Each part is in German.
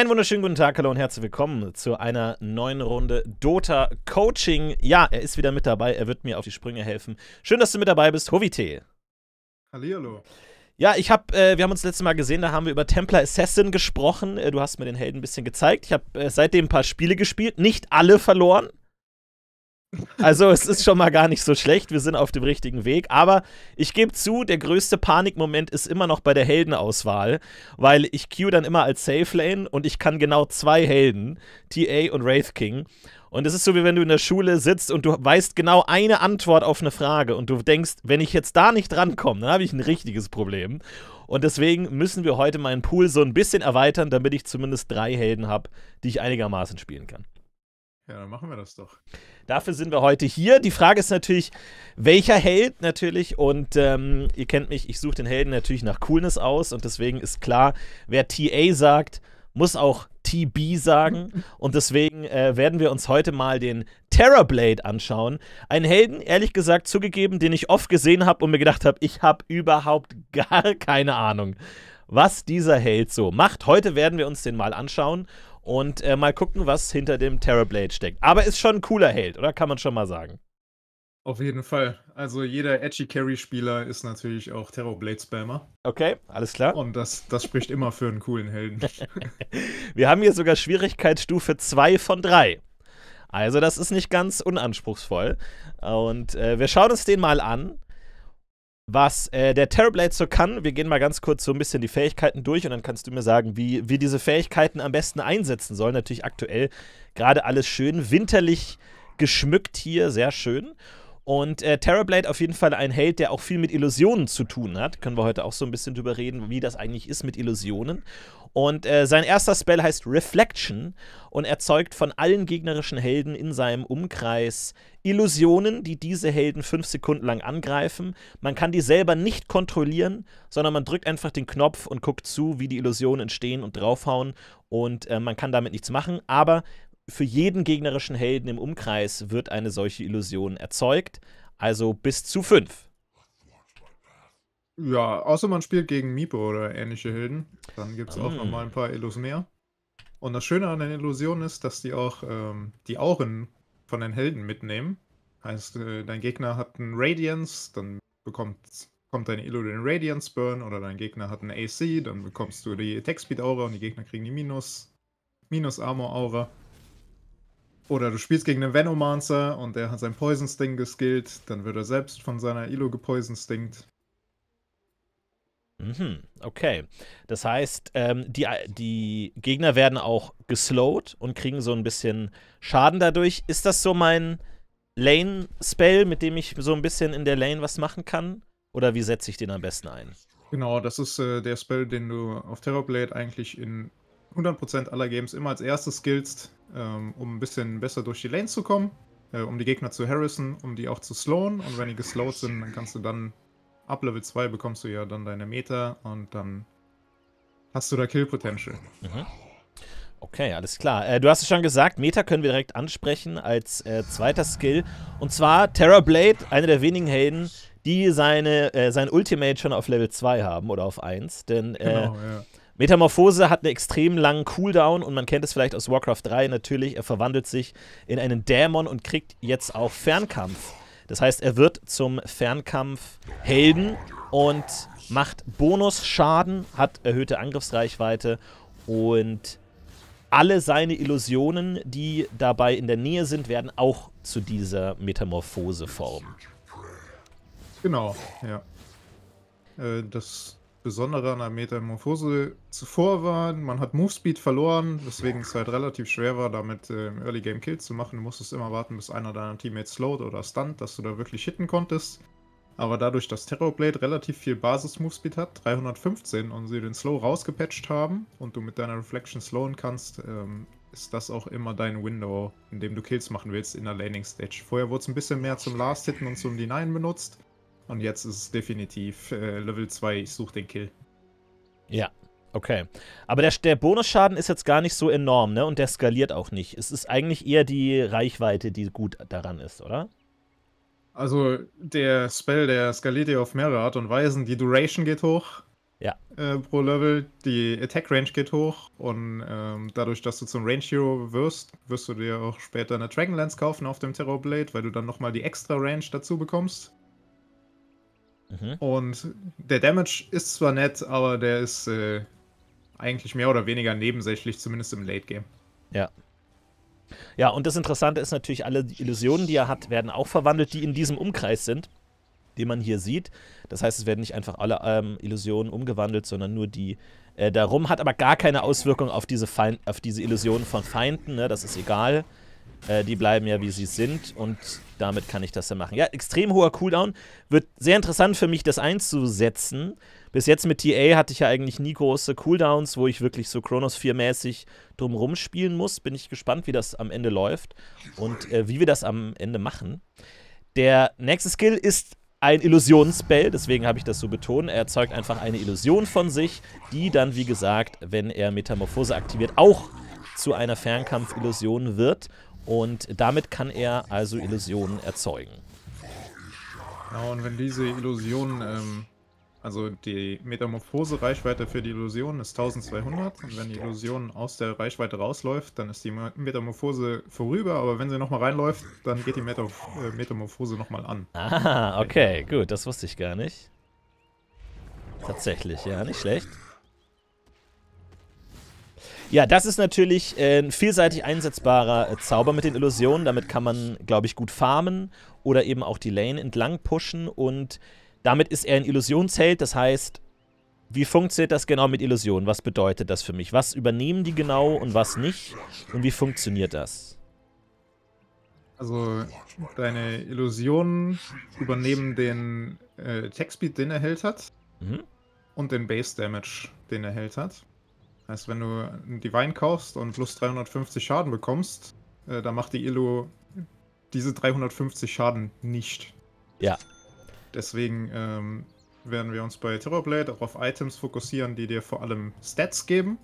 Einen wunderschönen guten Tag, hallo und herzlich willkommen zu einer neuen Runde Dota Coaching. Ja, er ist wieder mit dabei, er wird mir auf die Sprünge helfen. Schön, dass du mit dabei bist, Hovite. Hallihallo. Ja, wir haben uns letztes Mal gesehen, da haben wir über Templar Assassin gesprochen. Du hast mir den Helden ein bisschen gezeigt. Ich habe seitdem ein paar Spiele gespielt, nicht alle verloren. Also es ist schon mal gar nicht so schlecht, wir sind auf dem richtigen Weg, aber ich gebe zu, der größte Panikmoment ist immer noch bei der Heldenauswahl, weil ich queue dann immer als Safe Lane und ich kann genau 2 Helden, TA und Wraith King. Und es ist so, wie wenn du in der Schule sitzt und du weißt genau eine Antwort auf eine Frage und du denkst, wenn ich jetzt da nicht drankomme, dann habe ich ein richtiges Problem. Und deswegen müssen wir heute meinen Pool so ein bisschen erweitern, damit ich zumindest 3 Helden habe, die ich einigermaßen spielen kann. Ja, dann machen wir das doch. Dafür sind wir heute hier. Die Frage ist natürlich, welcher Held natürlich. Und ihr kennt mich, ich suche den Helden natürlich nach Coolness aus. Und deswegen ist klar, wer TA sagt, muss auch TB sagen. Und deswegen werden wir uns heute mal den Terrorblade anschauen. Einen Helden, ehrlich gesagt, zugegeben, den ich oft gesehen habe und mir gedacht habe, ich habe überhaupt gar keine Ahnung, was dieser Held so macht. Heute werden wir uns den mal anschauen. Und mal gucken, was hinter dem Terrorblade steckt. Aber ist schon ein cooler Held, oder? Kann man schon mal sagen. Auf jeden Fall. Also jeder Edgy Carry-Spieler ist natürlich auch Terrorblade-Spammer. Okay, alles klar. Und das spricht immer für einen coolen Helden. Wir haben hier sogar Schwierigkeitsstufe 2 von 3. Also das ist nicht ganz unanspruchsvoll. Und wir schauen uns den mal an, was der Terrorblade so kann. Wir gehen mal ganz kurz so ein bisschen die Fähigkeiten durch und dann kannst du mir sagen, wie wir diese Fähigkeiten am besten einsetzen sollen. Natürlich aktuell gerade alles schön winterlich geschmückt hier, sehr schön. Und Terrorblade auf jeden Fall ein Held, der auch viel mit Illusionen zu tun hat. Können wir heute auch so ein bisschen drüber reden, wie das eigentlich ist mit Illusionen. Und sein erster Spell heißt Reflection und erzeugt von allen gegnerischen Helden in seinem Umkreis Illusionen, die diese Helden 5 Sekunden lang angreifen. Man kann die selber nicht kontrollieren, sondern man drückt einfach den Knopf und guckt zu, wie die Illusionen entstehen und draufhauen. Und man kann damit nichts machen, aber für jeden gegnerischen Helden im Umkreis wird eine solche Illusion erzeugt, also bis zu 5. Ja, außer man spielt gegen Meepo oder ähnliche Helden. Dann gibt es auch nochmal ein paar Illus mehr. Und das Schöne an den Illusionen ist, dass die auch die Auren von den Helden mitnehmen. Heißt, dein Gegner hat einen Radiance, dann kommt deine Illu den Radiance Burn, oder dein Gegner hat einen AC, dann bekommst du die Attack Speed Aura und die Gegner kriegen die Minus Armor Aura. Oder du spielst gegen einen Venomancer und der hat sein Poison Sting geskillt, dann wird er selbst von seiner Illu gepoison stingt. Okay. Das heißt, die Gegner werden auch geslowt und kriegen so ein bisschen Schaden dadurch. Ist das so mein Lane-Spell, mit dem ich so ein bisschen in der Lane was machen kann? Oder wie setze ich den am besten ein? Genau, das ist der Spell, den du auf Terrorblade eigentlich in 100% aller Games immer als erstes skillst, um ein bisschen besser durch die Lanes zu kommen, um die Gegner zu harassen, um die auch zu slowen. Und wenn die geslowt sind, dann kannst du dann ab Level 2 bekommst du ja dann deine Meter und dann hast du da Kill Potential. Okay, alles klar. Du hast es schon gesagt, Meta können wir direkt ansprechen als zweiter Skill. Und zwar Terrorblade, einer der wenigen Helden, die sein Ultimate schon auf Level 2 haben oder auf 1. Denn Genau, ja. Metamorphose hat einen extrem langen Cooldown und man kennt es vielleicht aus Warcraft 3 natürlich. Er verwandelt sich in einen Dämon und kriegt jetzt auch Fernkampf. Das heißt, er wird zum Fernkampf-Helden und macht Bonusschaden, hat erhöhte Angriffsreichweite und alle seine Illusionen, die dabei in der Nähe sind, werden auch zu dieser Metamorphose-Form. Genau, ja. Das Besondere an der Metamorphose zuvor war, man hat Movespeed verloren, weswegen es halt relativ schwer war, damit im Early Game Kills zu machen. Du musstest immer warten, bis einer deiner Teammates slowed oder stunt, dass du da wirklich hitten konntest. Aber dadurch, dass Terrorblade relativ viel Basis-Movespeed hat, 315, und sie den Slow rausgepatcht haben und du mit deiner Reflection slowen kannst, ist das auch immer dein Window, in dem du Kills machen willst in der Laning Stage. Vorher wurde es ein bisschen mehr zum Last-Hitten und zum Denyen benutzt. Und jetzt ist es definitiv Level 2, ich suche den Kill. Ja, okay. Aber der Bonusschaden ist jetzt gar nicht so enorm, ne? Und der skaliert auch nicht. Es ist eigentlich eher die Reichweite, die gut daran ist, oder? Also der Spell, der skaliert ja auf mehrere Art und Weisen. Die Duration geht hoch. Ja. Pro Level. Die Attack Range geht hoch und dadurch, dass du zum Range Hero wirst du dir auch später eine Dragonlance kaufen auf dem Terrorblade, weil du dann nochmal die extra Range dazu bekommst. Und der Damage ist zwar nett, aber der ist eigentlich mehr oder weniger nebensächlich, zumindest im Late Game. Ja. Ja, und das Interessante ist natürlich, alle Illusionen, die er hat, werden auch verwandelt, die in diesem Umkreis sind, den man hier sieht. Das heißt, es werden nicht einfach alle Illusionen umgewandelt, sondern nur die darum. Hat aber gar keine Auswirkung auf diese Illusionen von Feinden, ne? Das ist egal. Die bleiben ja, wie sie sind, und damit kann ich das dann machen. Ja, extrem hoher Cooldown. Wird sehr interessant für mich, das einzusetzen. Bis jetzt mit TA hatte ich ja eigentlich nie große Cooldowns, wo ich wirklich so Chronosphere-mäßig drumherum spielen muss. Bin ich gespannt, wie das am Ende läuft und wie wir das am Ende machen. Der nächste Skill ist ein Illusionsspell, deswegen habe ich das so betont. Er erzeugt einfach eine Illusion von sich, die dann, wie gesagt, wenn er Metamorphose aktiviert, auch zu einer Fernkampf-Illusion wird. Und damit kann er also Illusionen erzeugen. Ja, und wenn diese Illusionen, also die Metamorphose-Reichweite für die Illusion ist 1200, und wenn die Illusion aus der Reichweite rausläuft, dann ist die Metamorphose vorüber, aber wenn sie nochmal reinläuft, dann geht die Metamorphose nochmal an. Ah, okay, gut, das wusste ich gar nicht. Tatsächlich, ja, nicht schlecht. Ja, das ist natürlich ein vielseitig einsetzbarer Zauber mit den Illusionen. Damit kann man, glaube ich, gut farmen oder eben auch die Lane entlang pushen. Und damit ist er ein Illusionsheld. Das heißt, wie funktioniert das genau mit Illusionen? Was bedeutet das für mich? Was übernehmen die genau und was nicht? Und wie funktioniert das? Also, deine Illusionen übernehmen den Attack-Speed, den er Held hat, und den Base-Damage, den er Held hat. Heißt, wenn du einen Divine kaufst und plus 350 Schaden bekommst, dann macht die Illu diese 350 Schaden nicht. Ja. Deswegen werden wir uns bei Terrorblade auch auf Items fokussieren, die dir vor allem Stats geben.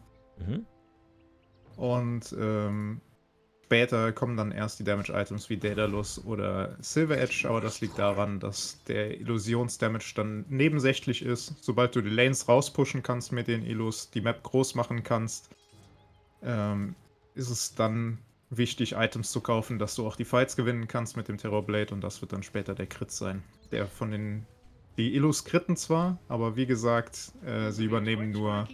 Und später kommen dann erst die Damage-Items wie Daedalus oder Silver Edge, aber das liegt daran, dass der Illusions-Damage dann nebensächlich ist. Sobald du die Lanes rauspushen kannst mit den Illus, die Map groß machen kannst, ist es dann wichtig, Items zu kaufen, dass du auch die Fights gewinnen kannst mit dem Terrorblade, und das wird dann später der Crit sein. Der von den... Die Illus critten zwar, aber wie gesagt, sie übernehmen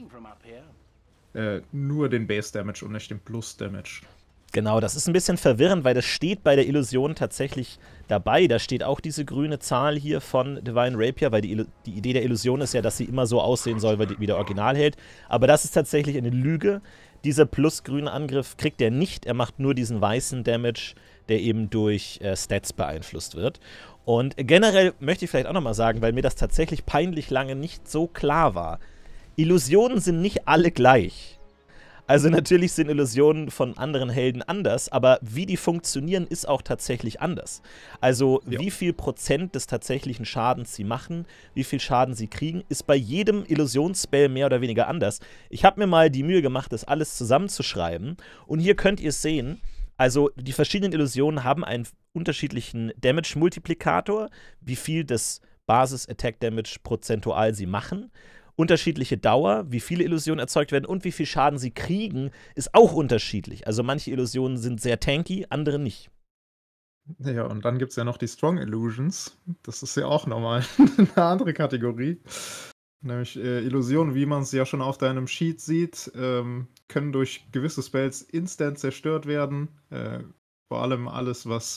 nur den Base-Damage und nicht den Plus-Damage. Genau, das ist ein bisschen verwirrend, weil das steht bei der Illusion tatsächlich dabei. Da steht auch diese grüne Zahl hier von Divine Rapier, weil die Idee der Illusion ist ja, dass sie immer so aussehen soll, wie der Originalheld. Aber das ist tatsächlich eine Lüge. Dieser plusgrüne Angriff kriegt er nicht. Er macht nur diesen weißen Damage, der eben durch Stats beeinflusst wird. Und generell möchte ich vielleicht auch nochmal sagen, weil mir das tatsächlich peinlich lange nicht so klar war. Illusionen sind nicht alle gleich. Also natürlich sind Illusionen von anderen Helden anders, aber wie die funktionieren, ist auch tatsächlich anders. Also wie viel Prozent des tatsächlichen Schadens sie machen, wie viel Schaden sie kriegen, ist bei jedem Illusionsspell mehr oder weniger anders. Ich habe mir mal die Mühe gemacht, das alles zusammenzuschreiben, und hier könnt ihr es sehen. Also die verschiedenen Illusionen haben einen unterschiedlichen Damage-Multiplikator, wie viel des Basis-Attack-Damage prozentual sie machen. Unterschiedliche Dauer, wie viele Illusionen erzeugt werden und wie viel Schaden sie kriegen, ist auch unterschiedlich. Also manche Illusionen sind sehr tanky, andere nicht. Ja, und dann gibt es ja noch die Strong Illusions. Das ist ja auch nochmal eine andere Kategorie. Nämlich Illusionen, wie man es ja schon auf deinem Sheet sieht, können durch gewisse Spells instant zerstört werden. Vor allem alles, was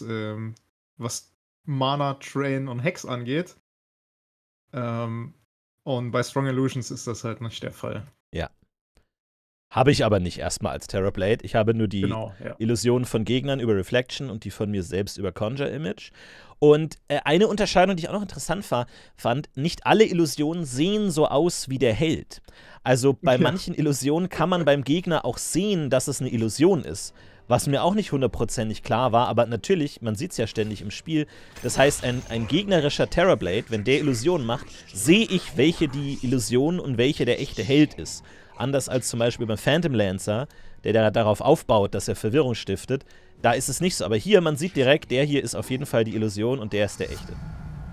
Mana, Train und Hex angeht. Und bei Strong Illusions ist das halt nicht der Fall. Ja. Habe ich aber nicht erstmal als Terrorblade. Ich habe nur die Illusionen von Gegnern über Reflection und die von mir selbst über Conjure Image. Und eine Unterscheidung, die ich auch noch interessant fand, nicht alle Illusionen sehen so aus wie der Held. Also bei manchen Illusionen kann man beim Gegner auch sehen, dass es eine Illusion ist. Was mir auch nicht hundertprozentig klar war, aber natürlich, man sieht es ja ständig im Spiel. Das heißt, ein gegnerischer Terrorblade, wenn der Illusionen macht, sehe ich, welche die Illusion und welche der echte Held ist. Anders als zum Beispiel beim Phantom Lancer, der darauf aufbaut, dass er Verwirrung stiftet. Da ist es nicht so. Aber hier, man sieht direkt, der hier ist auf jeden Fall die Illusion und der ist der echte.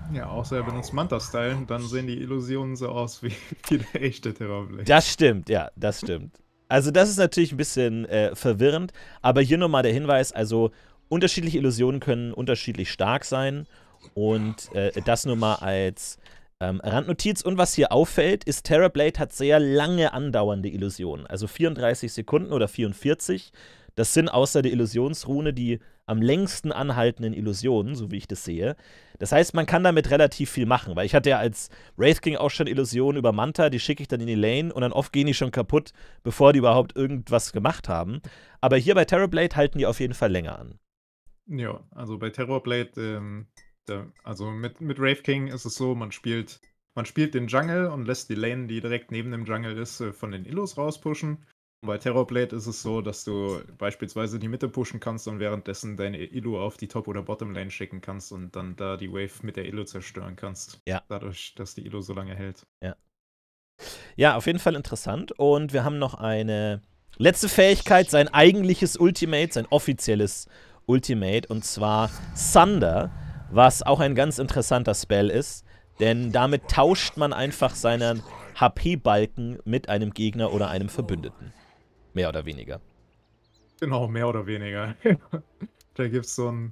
Ja, außer er benutzt Manta-Style, dann sehen die Illusionen so aus wie der echte Terrorblade. Das stimmt, ja, das stimmt. Also das ist natürlich ein bisschen verwirrend, aber hier nochmal der Hinweis, also unterschiedliche Illusionen können unterschiedlich stark sein und das nur mal als Randnotiz. Und was hier auffällt, ist, Terrorblade hat sehr lange andauernde Illusionen, also 34 Sekunden oder 44. Das sind außer der Illusionsrune die am längsten anhaltenden Illusionen, so wie ich das sehe. Das heißt, man kann damit relativ viel machen, weil ich hatte ja als Wraith King auch schon Illusionen über Manta, die schicke ich dann in die Lane und dann oft gehen die schon kaputt, bevor die überhaupt irgendwas gemacht haben. Aber hier bei Terrorblade halten die auf jeden Fall länger an. Ja, also bei Terrorblade, also mit Wraith King ist es so, man spielt den Jungle und lässt die Lane, die direkt neben dem Jungle ist, von den Illus rauspushen. Und bei Terrorblade ist es so, dass du beispielsweise die Mitte pushen kannst und währenddessen deine Illu auf die Top- oder Bottom-Lane schicken kannst und dann da die Wave mit der Illu zerstören kannst. Ja. Dadurch, dass die Illu so lange hält. Ja. Ja, auf jeden Fall interessant. Und wir haben noch eine letzte Fähigkeit, sein eigentliches Ultimate, sein offizielles Ultimate, und zwar Sunder, was auch ein ganz interessanter Spell ist, denn damit tauscht man einfach seinen HP-Balken mit einem Gegner oder einem Verbündeten. Mehr oder weniger. Genau, mehr oder weniger. Da gibt es so ein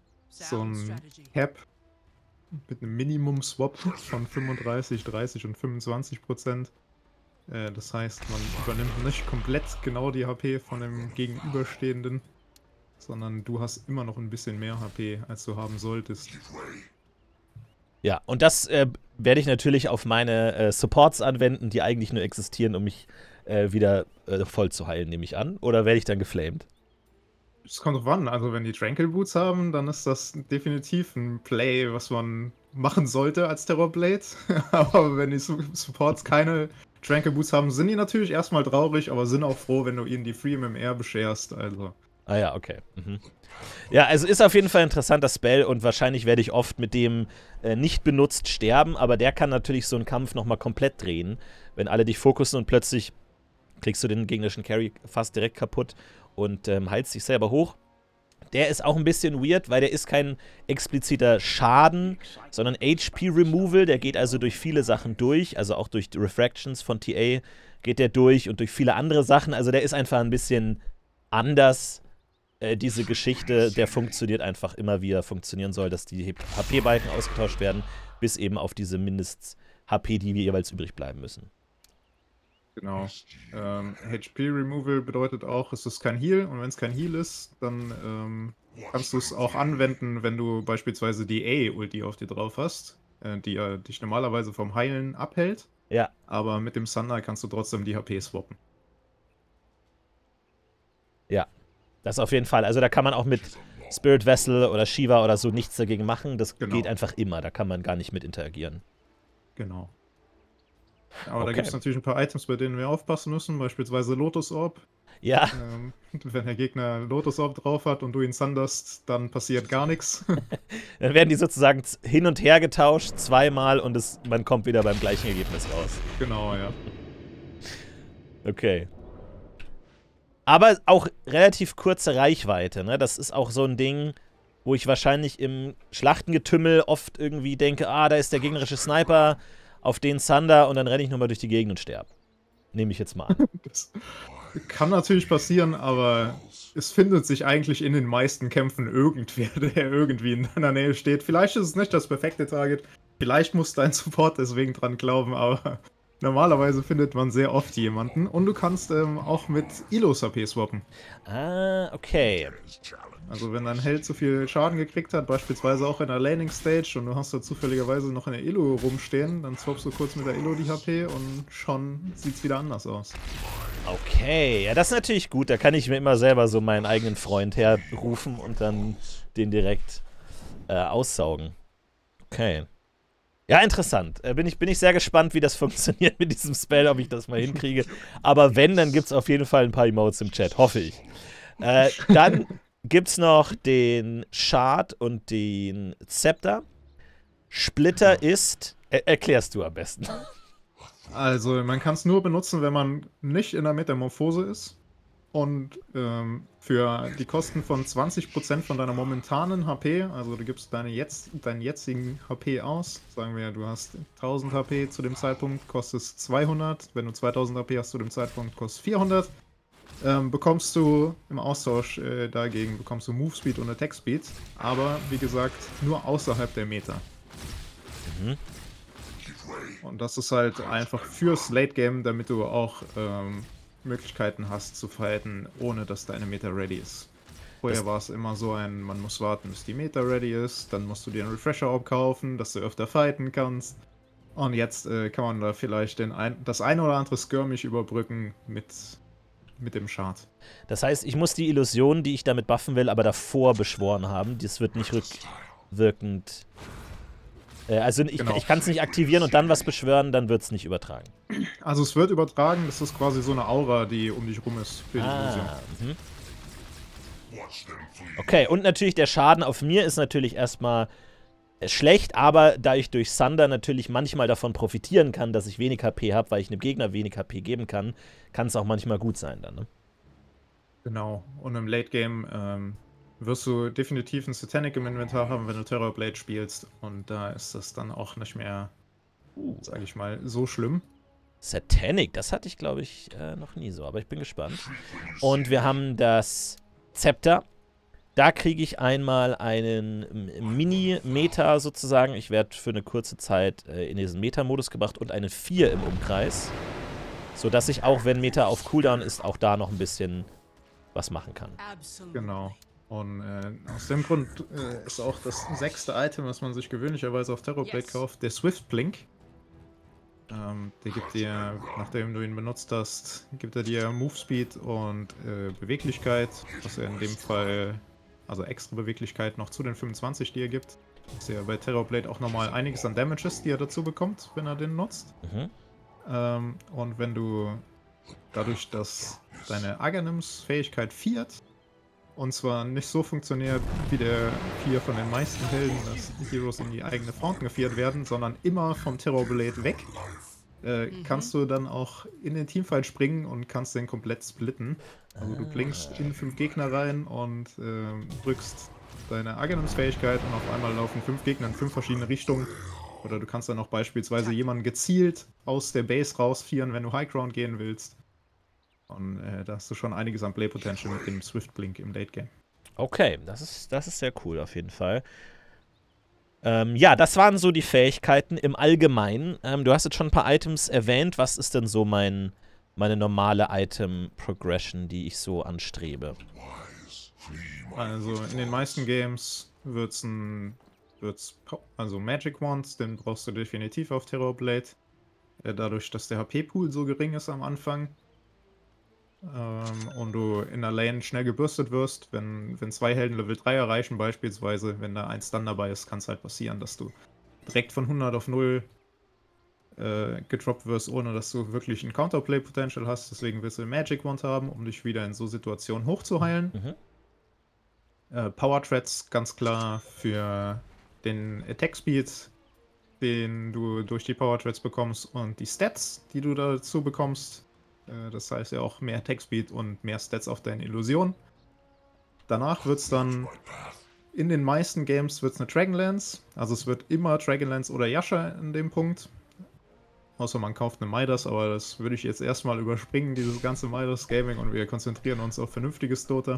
Cap mit einem Minimum-Swap von 35, 30 und 25%. Das heißt, man übernimmt nicht komplett genau die HP von dem Gegenüberstehenden, sondern du hast immer noch ein bisschen mehr HP, als du haben solltest. Ja, und das werde ich natürlich auf meine Supports anwenden, die eigentlich nur existieren, um mich wieder voll zu heilen, nehme ich an. Oder werde ich dann geflamed? Es kommt drauf an. Also wenn die Tranquil Boots haben, dann ist das definitiv ein Play, was man machen sollte als Terrorblade. Aber wenn die Supports keine Tranquil Boots haben, sind die natürlich erstmal traurig, aber sind auch froh, wenn du ihnen die Free MMR bescherst. Also. Ah ja, okay. Mhm. Ja, also ist auf jeden Fall ein interessanter Spell und wahrscheinlich werde ich oft mit dem nicht benutzt sterben, aber der kann natürlich so einen Kampf nochmal komplett drehen, wenn alle dich fokussen und plötzlich kriegst du den gegnerischen Carry fast direkt kaputt und heilst dich selber hoch. Der ist auch ein bisschen weird, weil der ist kein expliziter Schaden, sondern HP-Removal. Der geht also durch viele Sachen durch, also auch durch die Refractions von TA geht der durch und durch viele andere Sachen. Also der ist einfach ein bisschen anders, diese Geschichte. Der funktioniert einfach immer, wie er funktionieren soll, dass die HP-Balken ausgetauscht werden, bis eben auf diese Mindest-HP, die jeweils übrig bleiben müssen. Genau. HP-Removal bedeutet auch, es ist kein Heal. Und wenn es kein Heal ist, dann kannst du es auch anwenden, wenn du beispielsweise die A-Ulti auf dir drauf hast, die dich normalerweise vom Heilen abhält. Ja. Aber mit dem Sunder kannst du trotzdem die HP swappen. Ja, das auf jeden Fall. Also da kann man auch mit Spirit Vessel oder Shiva oder so nichts dagegen machen. Das geht einfach immer. Da kann man gar nicht mit interagieren. Genau. Aber da gibt es natürlich ein paar Items, bei denen wir aufpassen müssen, beispielsweise Lotus Orb. Ja. Wenn der Gegner Lotus Orb drauf hat und du ihn sunderst, dann passiert gar nichts. Dann werden die sozusagen hin und her getauscht, zweimal, und man kommt wieder beim gleichen Ergebnis raus. Genau, ja. Okay. Aber auch relativ kurze Reichweite, ne? Das ist auch so ein Ding, wo ich wahrscheinlich im Schlachtengetümmel oft irgendwie denke, da ist der gegnerische Sniper, auf den Sunder, und dann renne ich nochmal durch die Gegend und sterbe. Nehme ich jetzt mal an. Das kann natürlich passieren, aber es findet sich eigentlich in den meisten Kämpfen irgendwer, der irgendwie in deiner Nähe steht. Vielleicht ist es nicht das perfekte Target, vielleicht muss dein Support deswegen dran glauben, aber normalerweise findet man sehr oft jemanden. Und du kannst auch mit Ilus AP swappen. Ah, okay. Also wenn dein Held zu viel Schaden gekriegt hat, beispielsweise auch in der Laning Stage, und du hast da zufälligerweise noch eine Illu rumstehen, dann swappst du kurz mit der Illu die HP und schon sieht's wieder anders aus. Okay, ja, das ist natürlich gut. Da kann ich mir immer selber so meinen eigenen Freund herrufen und dann den direkt aussaugen. Okay. Ja, interessant. Bin ich sehr gespannt, wie das funktioniert mit diesem Spell, ob ich das mal hinkriege. Aber wenn, dann gibt es auf jeden Fall ein paar Emotes im Chat, hoffe ich. Dann gibt's noch den Shard und den Scepter. Splitter ist... erklärst du am besten. Also, man kann es nur benutzen, wenn man nicht in der Metamorphose ist. Und für die Kosten von 20% von deiner momentanen HP, also du gibst deinen jetzigen HP aus, sagen wir, du hast 1000 HP zu dem Zeitpunkt, kostet es 200. Wenn du 2000 HP hast zu dem Zeitpunkt, kostet es 400. Bekommst du im Austausch dagegen bekommst du Move Speed und Attack Speed, aber wie gesagt, nur außerhalb der Meta. Mhm. Und das ist halt einfach fürs Late Game, damit du auch Möglichkeiten hast zu fighten, ohne dass deine Meta ready ist. Vorher war es immer so man muss warten, bis die Meta ready ist, dann musst du dir einen Refresher Orb kaufen, dass du öfter fighten kannst. Und jetzt kann man da vielleicht das eine oder andere Skirmish überbrücken mit dem Chart. Das heißt, ich muss die Illusion, die ich damit buffen will, aber davor beschworen haben. Das wird nicht rückwirkend. Also ich kann es nicht aktivieren und dann was beschwören, dann wird es nicht übertragen. Also es wird übertragen, das ist quasi so eine Aura, die um dich rum ist für die Illusion. Mhm. Okay, und natürlich der Schaden auf mir ist natürlich erstmal schlecht, aber da ich durch Thunder natürlich manchmal davon profitieren kann, dass ich wenig HP habe, weil ich einem Gegner wenig HP geben kann, kann es auch manchmal gut sein dann, ne? Genau. Und im Late Game wirst du definitiv ein Satanic im Inventar haben, wenn du Terrorblade spielst. Und da ist das dann auch nicht mehr, sag ich mal, so schlimm. Satanic, das hatte ich, glaube ich, noch nie so, aber ich bin gespannt. Und wir haben das Zepter. Da kriege ich einmal einen Mini-Meta sozusagen. Ich werde für eine kurze Zeit in diesen Meta-Modus gebracht und eine 4 im Umkreis. Sodass ich auch, wenn Meta auf Cooldown ist, auch da noch ein bisschen was machen kann. Genau. Und aus dem Grund ist auch das 6. Item, was man sich gewöhnlicherweise auf Terrorblade kauft, der Swift Blink. Der gibt dir, nachdem du ihn benutzt hast, gibt er dir Move Speed und Beweglichkeit, was er in dem Fall, also extra Beweglichkeit noch zu den 25, die er gibt. Das ist ja bei Terrorblade auch nochmal einiges an Damages, die er dazu bekommt, wenn er den nutzt. Mhm. Und wenn du dadurch, dass deine Aghanims-Fähigkeit viert, und zwar nicht so funktioniert wie der 4 von den meisten Helden, dass die Heroes in die eigene Fountain geviert werden, sondern immer vom Terrorblade weg, kannst du dann auch in den Teamfight springen und kannst den komplett splitten. Also du blinkst in 5 Gegner rein und drückst deine Aghanims-Fähigkeit und auf einmal laufen 5 Gegner in 5 verschiedene Richtungen. Oder du kannst dann auch beispielsweise jemanden gezielt aus der Base rausfieren, wenn du High Ground gehen willst. Und da hast du schon einiges an Play-Potential mit dem Swift Blink im Late Game. Okay, das ist sehr cool auf jeden Fall. Ja, das waren so die Fähigkeiten im Allgemeinen. Du hast jetzt schon ein paar Items erwähnt. Was ist denn so meine normale Item-Progression, die ich so anstrebe? Also in den meisten Games also Magic Wands, den brauchst du definitiv auf Terrorblade. Dadurch, dass der HP-Pool so gering ist am Anfang. Und du in der Lane schnell gebürstet wirst, wenn 2 Helden Level 3 erreichen beispielsweise, wenn da ein Stun dabei ist, kann es halt passieren, dass du direkt von 100 auf 0 gedroppt wirst, ohne dass du wirklich ein Counterplay-Potential hast. Deswegen willst du einen Magic Wand haben, um dich wieder in so Situationen hochzuheilen. Power Threads ganz klar für den Attack Speed, den du durch die Power Threads bekommst, und die Stats, die du dazu bekommst. Das heißt ja auch mehr Attack Speed und mehr Stats auf deine Illusion. Danach wird es dann in den meisten Games wird's eine Dragonlance. Also es wird immer Dragonlance oder Yasha in dem Punkt. Außer man kauft eine Midas, aber das würde ich jetzt erstmal überspringen, dieses ganze Midas Gaming, und wir konzentrieren uns auf vernünftiges Dota.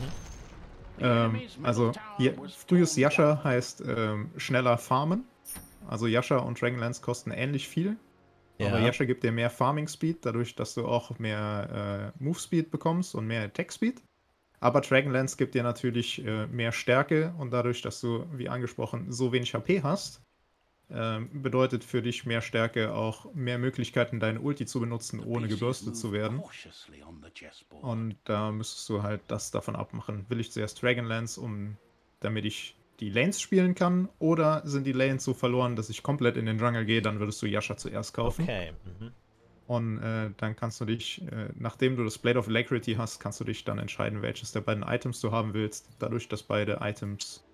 Also frühes Yasha heißt schneller farmen. Also Yasha und Dragonlance kosten ähnlich viel. Ja. Aber Yasha gibt dir mehr Farming Speed, dadurch, dass du auch mehr Move Speed bekommst und mehr Attack Speed. Aber Dragonlance gibt dir natürlich mehr Stärke, und dadurch, dass du, wie angesprochen, so wenig HP hast, bedeutet für dich mehr Stärke auch mehr Möglichkeiten, deine Ulti zu benutzen, ohne gebürstet zu werden. Und da müsstest du halt das davon abmachen. Will ich zuerst Dragonlance, damit ich die Lanes spielen kann, oder sind die Lanes so verloren, dass ich komplett in den Jungle gehe, dann würdest du Yasha zuerst kaufen. Okay. Und dann kannst du dich, nachdem du das Blade of Alacrity hast, kannst du dich dann entscheiden, welches der beiden Items du haben willst. Dadurch, dass beide Items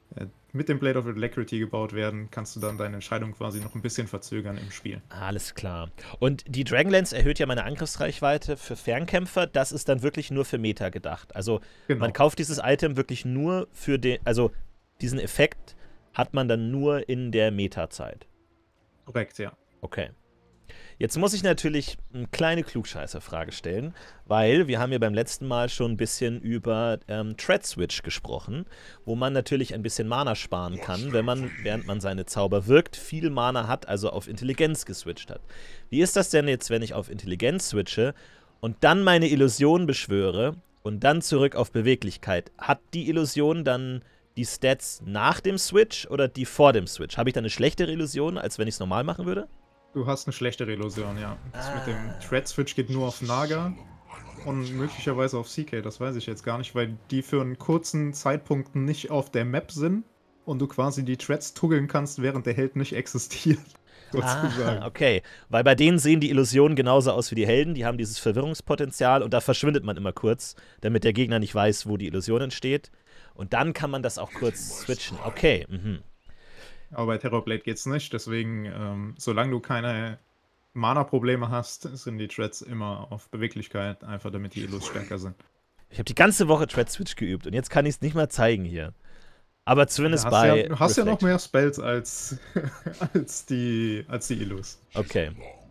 mit dem Blade of Alacrity gebaut werden, kannst du dann deine Entscheidung quasi noch ein bisschen verzögern im Spiel. Alles klar. Und die Dragonlance erhöht ja meine Angriffsreichweite für Fernkämpfer. Das ist dann wirklich nur für Meta gedacht. Also Genau. man kauft dieses Item wirklich nur für den, also diesen Effekt hat man dann nur in der Meta-Zeit. Korrekt, ja. Okay. Jetzt muss ich natürlich eine kleine Klugscheißer-Frage stellen, weil wir haben ja beim letzten Mal schon ein bisschen über Thread Switch gesprochen, wo man natürlich ein bisschen Mana sparen kann, wenn man, während man seine Zauber wirkt, viel Mana hat, also auf Intelligenz geswitcht hat. Wie ist das denn jetzt, wenn ich auf Intelligenz switche und dann meine Illusion beschwöre und dann zurück auf Beweglichkeit? Hat die Illusion dann die Stats nach dem Switch oder die vor dem Switch? Habe ich dann eine schlechtere Illusion, als wenn ich es normal machen würde? Du hast eine schlechtere Illusion, ja. Das mit dem Thread-Switch geht nur auf Naga und möglicherweise auf CK, das weiß ich jetzt gar nicht, weil die für einen kurzen Zeitpunkt nicht auf der Map sind und du quasi die Threads tuggeln kannst, während der Held nicht existiert. Sozusagen. Okay. Weil bei denen sehen die Illusionen genauso aus wie die Helden. Die haben dieses Verwirrungspotenzial und da verschwindet man immer kurz, damit der Gegner nicht weiß, wo die Illusion entsteht. Und dann kann man das auch kurz switchen. Okay. Mhm. Aber bei Terrorblade geht's nicht, deswegen, solange du keine Mana-Probleme hast, sind die Threads immer auf Beweglichkeit, einfach damit die Illus stärker sind. Ich habe die ganze Woche Thread Switch geübt und jetzt kann ich es nicht mal zeigen hier. Aber zumindest Du hast ja noch Reflection. mehr Spells als, als die Illus. Okay.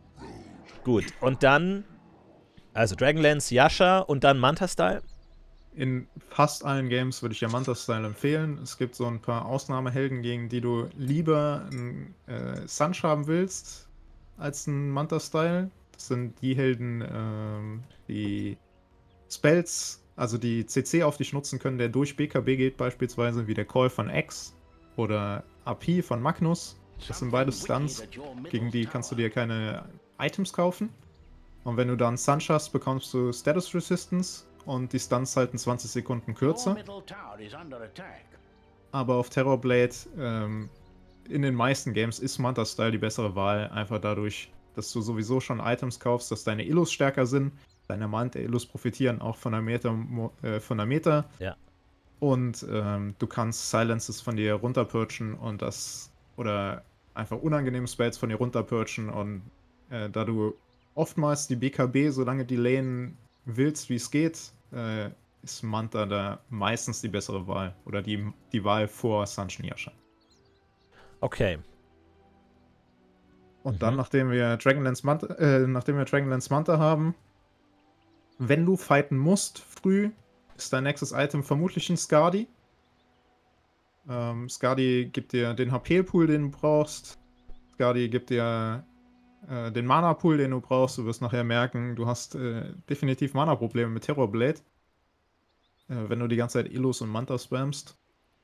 Gut. Und dann, also Dragonlance, Yasha und dann Manta-Style. In fast allen Games würde ich ja Manta-Style empfehlen. Es gibt so ein paar Ausnahmehelden, gegen die du lieber einen Sunch haben willst als einen Manta-Style. Das sind die Helden, die Spells, also die CC auf dich nutzen können, der durch BKB geht beispielsweise, wie der Call von X oder AP von Magnus. Das sind beides Stunts, gegen die kannst du dir keine Items kaufen. Und wenn du dann Sunch hast, bekommst du Status Resistance und die Stunts halten 20 Sekunden kürzer. Aber auf Terrorblade, in den meisten Games ist Manta-Style die bessere Wahl, einfach dadurch, dass du sowieso schon Items kaufst, dass deine Illus stärker sind. Deine Manta-Illus profitieren auch von der Meta. Ja. Und du kannst Silences von dir runterpurchen und das, oder einfach unangenehme Spells von dir runterpurchen. Und da du oftmals die BKB so lange delayen willst, wie es geht, ist Manta da meistens die bessere Wahl. Oder die Wahl vor Sunshine Yasha. Okay. Und dann, nachdem wir Dragonlance Manta haben, wenn du fighten musst früh, ist dein nächstes Item vermutlich ein Skadi. Skadi gibt dir den HP-Pool, den du brauchst. Skadi gibt dir den Mana-Pool, den du brauchst. Du wirst nachher merken, du hast definitiv Mana-Probleme mit Terrorblade. Wenn du die ganze Zeit Illus und Manta spammst.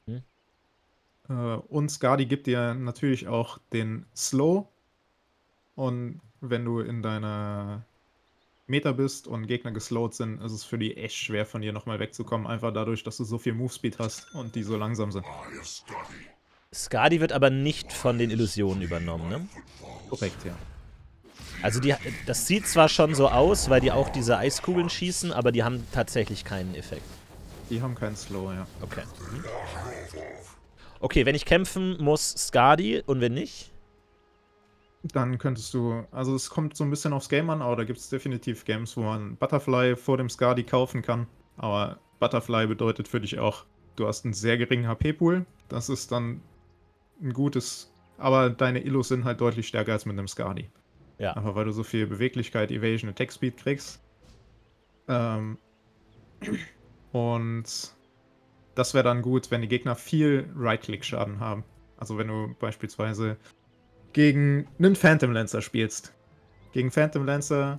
Und Skadi gibt dir natürlich auch den Slow. Und wenn du in deiner Meta bist und Gegner geslowt sind, ist es für die echt schwer, von dir nochmal wegzukommen. Einfach dadurch, dass du so viel Movespeed hast und die so langsam sind. Skadi wird aber nicht von den Illusionen übernommen, ne? Korrekt, ja. Also das sieht zwar schon so aus, weil die auch diese Eiskugeln schießen, aber die haben tatsächlich keinen Effekt. Die haben keinen Slow, ja. Okay. Okay, wenn ich kämpfen muss, Skadi und wenn nicht? Dann könntest du, also es kommt so ein bisschen aufs Game an, aber da gibt es definitiv Games, wo man Butterfly vor dem Skadi kaufen kann. Aber Butterfly bedeutet für dich auch, du hast einen sehr geringen HP-Pool. Das ist dann ein gutes, aber deine Illus sind halt deutlich stärker als mit einem Skadi. Ja. Einfach weil du so viel Beweglichkeit, Evasion, Attack Speed kriegst. Und das wäre dann gut, wenn die Gegner viel Right-Click-Schaden haben. Also wenn du beispielsweise gegen einen Phantom Lancer spielst. Gegen Phantom Lancer,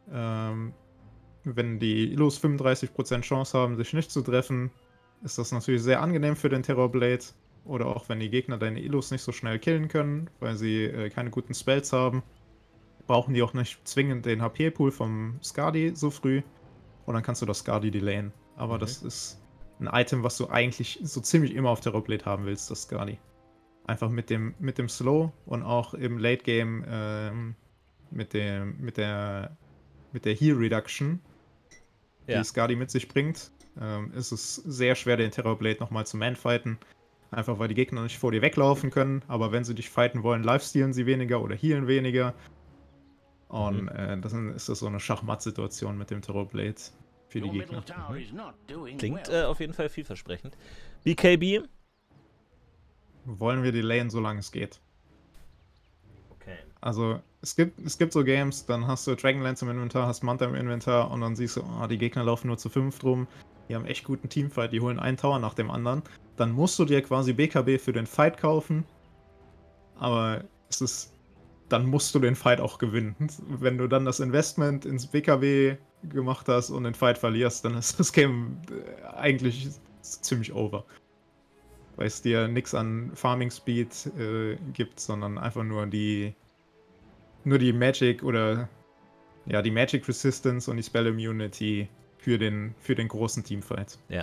wenn die Illus 35% Chance haben, sich nicht zu treffen, ist das natürlich sehr angenehm für den Terrorblade. Oder auch wenn die Gegner deine Illus nicht so schnell killen können, weil sie keine guten Spells haben, brauchen die auch nicht zwingend den HP-Pool vom Skadi so früh. Und dann kannst du das Skadi delayen. Aber das ist ein Item, was du eigentlich so ziemlich immer auf Terrorblade haben willst, das Skadi. Einfach mit dem Slow und auch im Late Game mit der Heal Reduction, die Skadi mit sich bringt, ist es sehr schwer, den Terrorblade nochmal zu manfighten. Einfach weil die Gegner nicht vor dir weglaufen können, aber wenn sie dich fighten wollen, lifestealen sie weniger oder healen weniger. Und dann ist das so eine Schachmatt-Situation mit dem Terrorblade für die Gegner. Klingt auf jeden Fall vielversprechend. BKB? Wollen wir die Lane, solange es geht. Okay. Also, es gibt so Games, dann hast du Dragonlance im Inventar, hast Manta im Inventar und dann siehst du, die Gegner laufen nur zu 5 rum, die haben echt guten Teamfight, die holen einen Tower nach dem anderen. Dann musst du dir quasi BKB für den Fight kaufen, aber dann musst du den Fight auch gewinnen. Wenn du dann das Investment ins BKB gemacht hast und den Fight verlierst, dann ist das Game eigentlich ziemlich over. Weil es dir nichts an Farming Speed gibt, sondern einfach nur die Magic oder die Magic Resistance und die Spell Immunity für den großen Teamfight. Ja.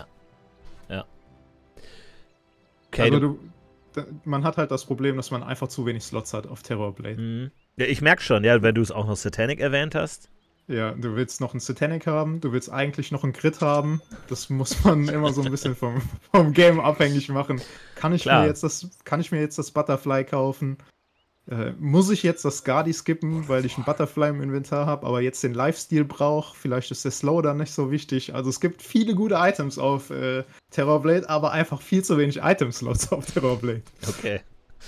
Okay, also man hat halt das Problem, dass man einfach zu wenig Slots hat auf Terrorblade. Ja, ich merke schon, ja, wenn du es auch noch Satanic erwähnt hast. Ja, du willst noch einen Satanic haben, du willst eigentlich noch einen Crit haben. Das muss man immer so ein bisschen vom Game abhängig machen. Kann ich mir jetzt das Butterfly kaufen? Muss ich jetzt das Skadi skippen, weil ich einen Butterfly im Inventar habe, aber jetzt den Lifesteal brauche? Vielleicht ist der Slow dann nicht so wichtig. Also es gibt viele gute Items auf Terrorblade, aber einfach viel zu wenig Item-Slots auf Terrorblade. Okay.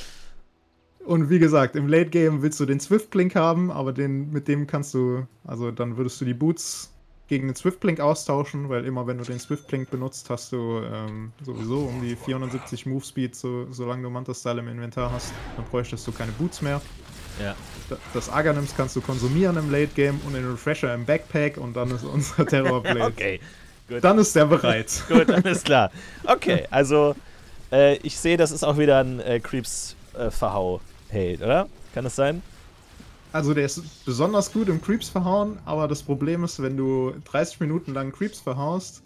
Und wie gesagt, im Late Game willst du den Swiftblink haben, aber mit dem kannst du, also dann würdest du die Boots gegen den Swiftblink austauschen, weil immer wenn du den Swiftblink benutzt, hast du sowieso um die 470 Movespeed, solange du Manta-Style im Inventar hast. Dann bräuchtest du keine Boots mehr. Ja. Das Aghanims kannst du konsumieren im Late Game und den Refresher im Backpack und dann ist unser Terrorblade. Okay, gut. Dann ist der bereit. Gut, alles klar. Okay, also ich sehe, das ist auch wieder ein Creeps-Verhau-Held, oder? Kann das sein? Also der ist besonders gut im Creeps verhauen, aber das Problem ist, wenn du 30 Minuten lang Creeps verhaust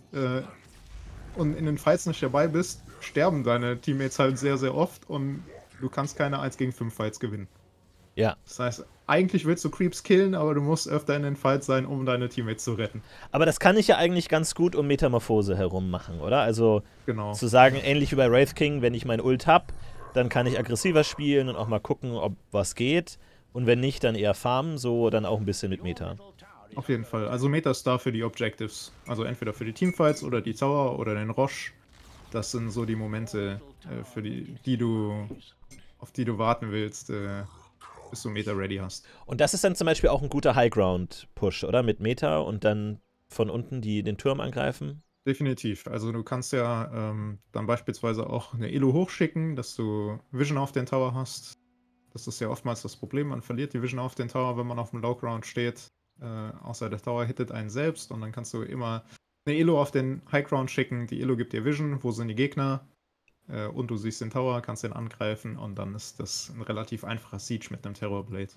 und in den Fights nicht dabei bist, sterben deine Teammates halt sehr, sehr oft und du kannst keine 1 gegen 5 Fights gewinnen. Ja. Das heißt, eigentlich willst du Creeps killen, aber du musst öfter in den Fights sein, um deine Teammates zu retten. Aber das kann ich ja eigentlich ganz gut um Metamorphose herum machen, oder? Also Genau. zu sagen, ähnlich wie bei Wraith King, wenn ich mein Ult hab, dann kann ich aggressiver spielen und auch mal gucken, ob was geht. Und wenn nicht, dann eher farmen, so dann auch ein bisschen mit Meta. Auf jeden Fall. Also Meta ist da für die Objectives. Also entweder für die Teamfights oder die Tower oder den Roche. Das sind so die Momente, auf die du warten willst, bis du Meta ready hast. Und das ist dann zum Beispiel auch ein guter Highground-Push, oder? Mit Meta und dann von unten den Turm angreifen? Definitiv. Also du kannst ja dann beispielsweise auch eine Elo hochschicken, dass du Vision auf den Tower hast. Das ist ja oftmals das Problem, man verliert die Vision auf den Tower, wenn man auf dem Low Ground steht. Außer der Tower hittet einen selbst und dann kannst du immer eine Elo auf den High Ground schicken. Die Elo gibt dir Vision, wo sind die Gegner? Und du siehst den Tower, kannst den angreifen und dann ist das ein relativ einfacher Siege mit einem Terrorblade.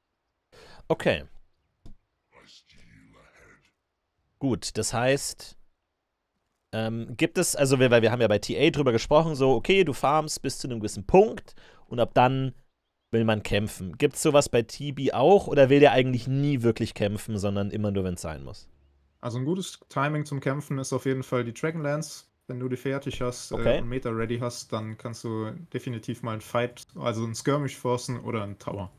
Okay. Gut, das heißt, gibt es, also weil wir haben ja bei TA drüber gesprochen, so, okay, du farmst bis zu einem gewissen Punkt und ab dann will man kämpfen. Gibt es sowas bei TB auch oder will der eigentlich nie wirklich kämpfen, sondern immer nur, wenn es sein muss? Also ein gutes Timing zum Kämpfen ist auf jeden Fall die Dragonlance. Wenn du die fertig hast Okay. und Meta ready hast, dann kannst du definitiv mal einen Fight, also einen Skirmish forcen oder einen Tower.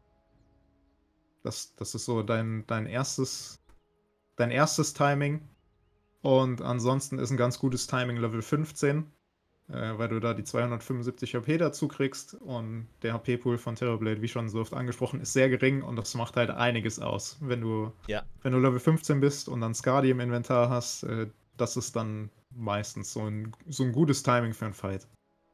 Das ist so dein erstes Timing. Und ansonsten ist ein ganz gutes Timing Level 15, weil du da die 275 HP dazu kriegst und der HP-Pool von Terrorblade, wie schon so oft angesprochen, ist sehr gering und das macht halt einiges aus. Wenn du Level 15 bist und dann Skadi im Inventar hast, das ist dann meistens so ein gutes Timing für einen Fight.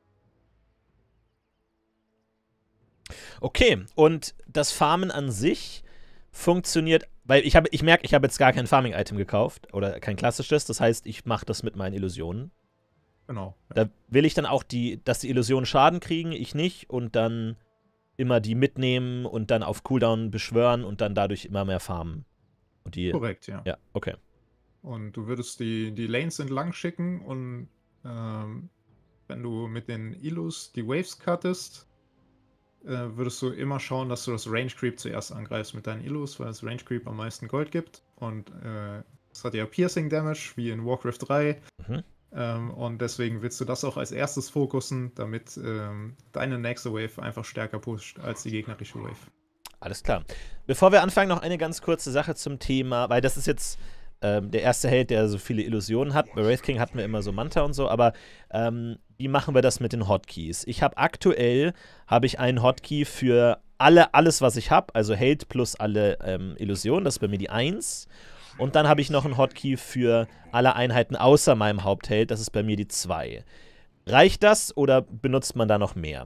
Okay, und das Farmen an sich funktioniert, weil ich merke, ich habe jetzt gar kein Farming-Item gekauft oder kein klassisches, das heißt, ich mache das mit meinen Illusionen. Genau. Da will ich dann auch, dass die Illusionen Schaden kriegen, ich nicht und dann immer die mitnehmen und dann auf Cooldown beschwören und dann dadurch immer mehr farmen. Und Korrekt, ja. Ja, okay. Und du würdest die Lanes entlang schicken und wenn du mit den Illus die Waves cuttest, würdest du immer schauen, dass du das Range Creep zuerst angreifst mit deinen Illus, weil das Range Creep am meisten Gold gibt. Und es hat ja Piercing Damage, wie in Warcraft 3. Mhm. Und deswegen willst du das auch als erstes fokussen, damit deine nächste Wave einfach stärker pusht als die gegnerische Wave. Alles klar. Bevor wir anfangen, noch eine ganz kurze Sache zum Thema, weil das ist jetzt der erste Held, der so viele Illusionen hat. Bei Wraith King hatten wir immer so Manta und so, aber wie machen wir das mit den Hotkeys? Aktuell habe ich einen Hotkey für alles, was ich habe, also Held plus alle Illusionen, das ist bei mir die 1. Und dann habe ich noch einen Hotkey für alle Einheiten außer meinem Hauptheld, das ist bei mir die 2. Reicht das oder benutzt man da noch mehr?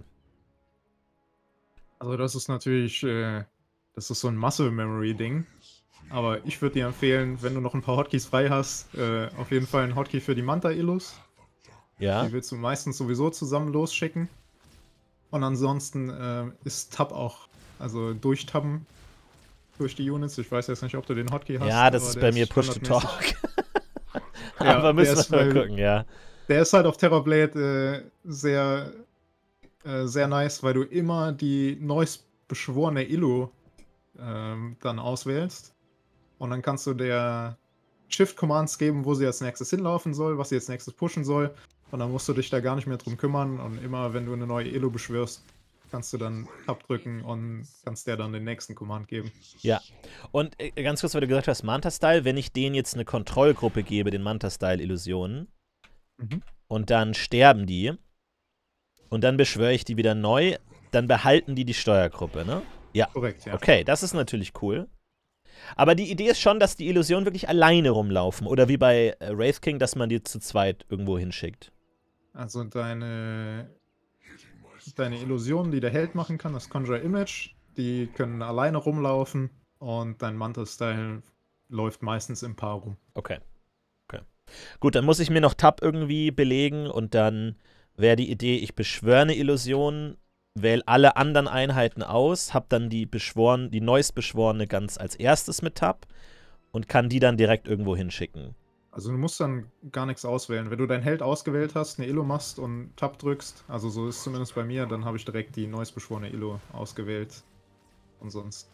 Also das ist natürlich, das ist so ein Muscle-Memory-Ding. Aber ich würde dir empfehlen, wenn du noch ein paar Hotkeys frei hast, auf jeden Fall einen Hotkey für die Manta-Illus. Ja. Die willst du meistens sowieso zusammen losschicken. Und ansonsten ist Tab auch, also durchtabben durch die Units. Ich weiß jetzt nicht, ob du den Hotkey hast. Ja, das ist bei mir Push-to-Talk. Ja, aber müssen wir mal gucken, ja. Der ist halt auf Terrorblade sehr nice, weil du immer die neuest beschworene Illu dann auswählst. Und dann kannst du der Shift-Commands geben, wo sie als nächstes hinlaufen soll, was sie als nächstes pushen soll. Und dann musst du dich da gar nicht mehr drum kümmern. Und immer, wenn du eine neue Illu beschwörst, kannst du dann Tab drücken und kannst der dann den nächsten Command geben. Ja. Und ganz kurz, weil du gesagt hast, Manta-Style, wenn ich denen jetzt eine Kontrollgruppe gebe, den Manta-Style-Illusionen, und dann sterben die, und dann beschwöre ich die wieder neu, dann behalten die Steuergruppe, ne? Ja. Korrekt, ja. Okay, das ist natürlich cool. Aber die Idee ist schon, dass die Illusionen wirklich alleine rumlaufen. Oder wie bei Wraith King, dass man die zu zweit irgendwo hinschickt. Also deine Illusionen, die der Held machen kann, das Conjure Image, die können alleine rumlaufen. Und dein Manta-Style läuft meistens im Paar rum. Okay. Gut, dann muss ich mir noch Tab irgendwie belegen. Und dann wäre die Idee, ich beschwöre eine Illusion, wähle alle anderen Einheiten aus, habe dann die neuest beschworene ganz als erstes mit Tab und kann die dann direkt irgendwo hinschicken. Also du musst dann gar nichts auswählen. Wenn du deinen Held ausgewählt hast, eine Illu machst und Tab drückst, also so ist es zumindest bei mir, dann habe ich direkt die neuest beschworene Illu ausgewählt. Und sonst.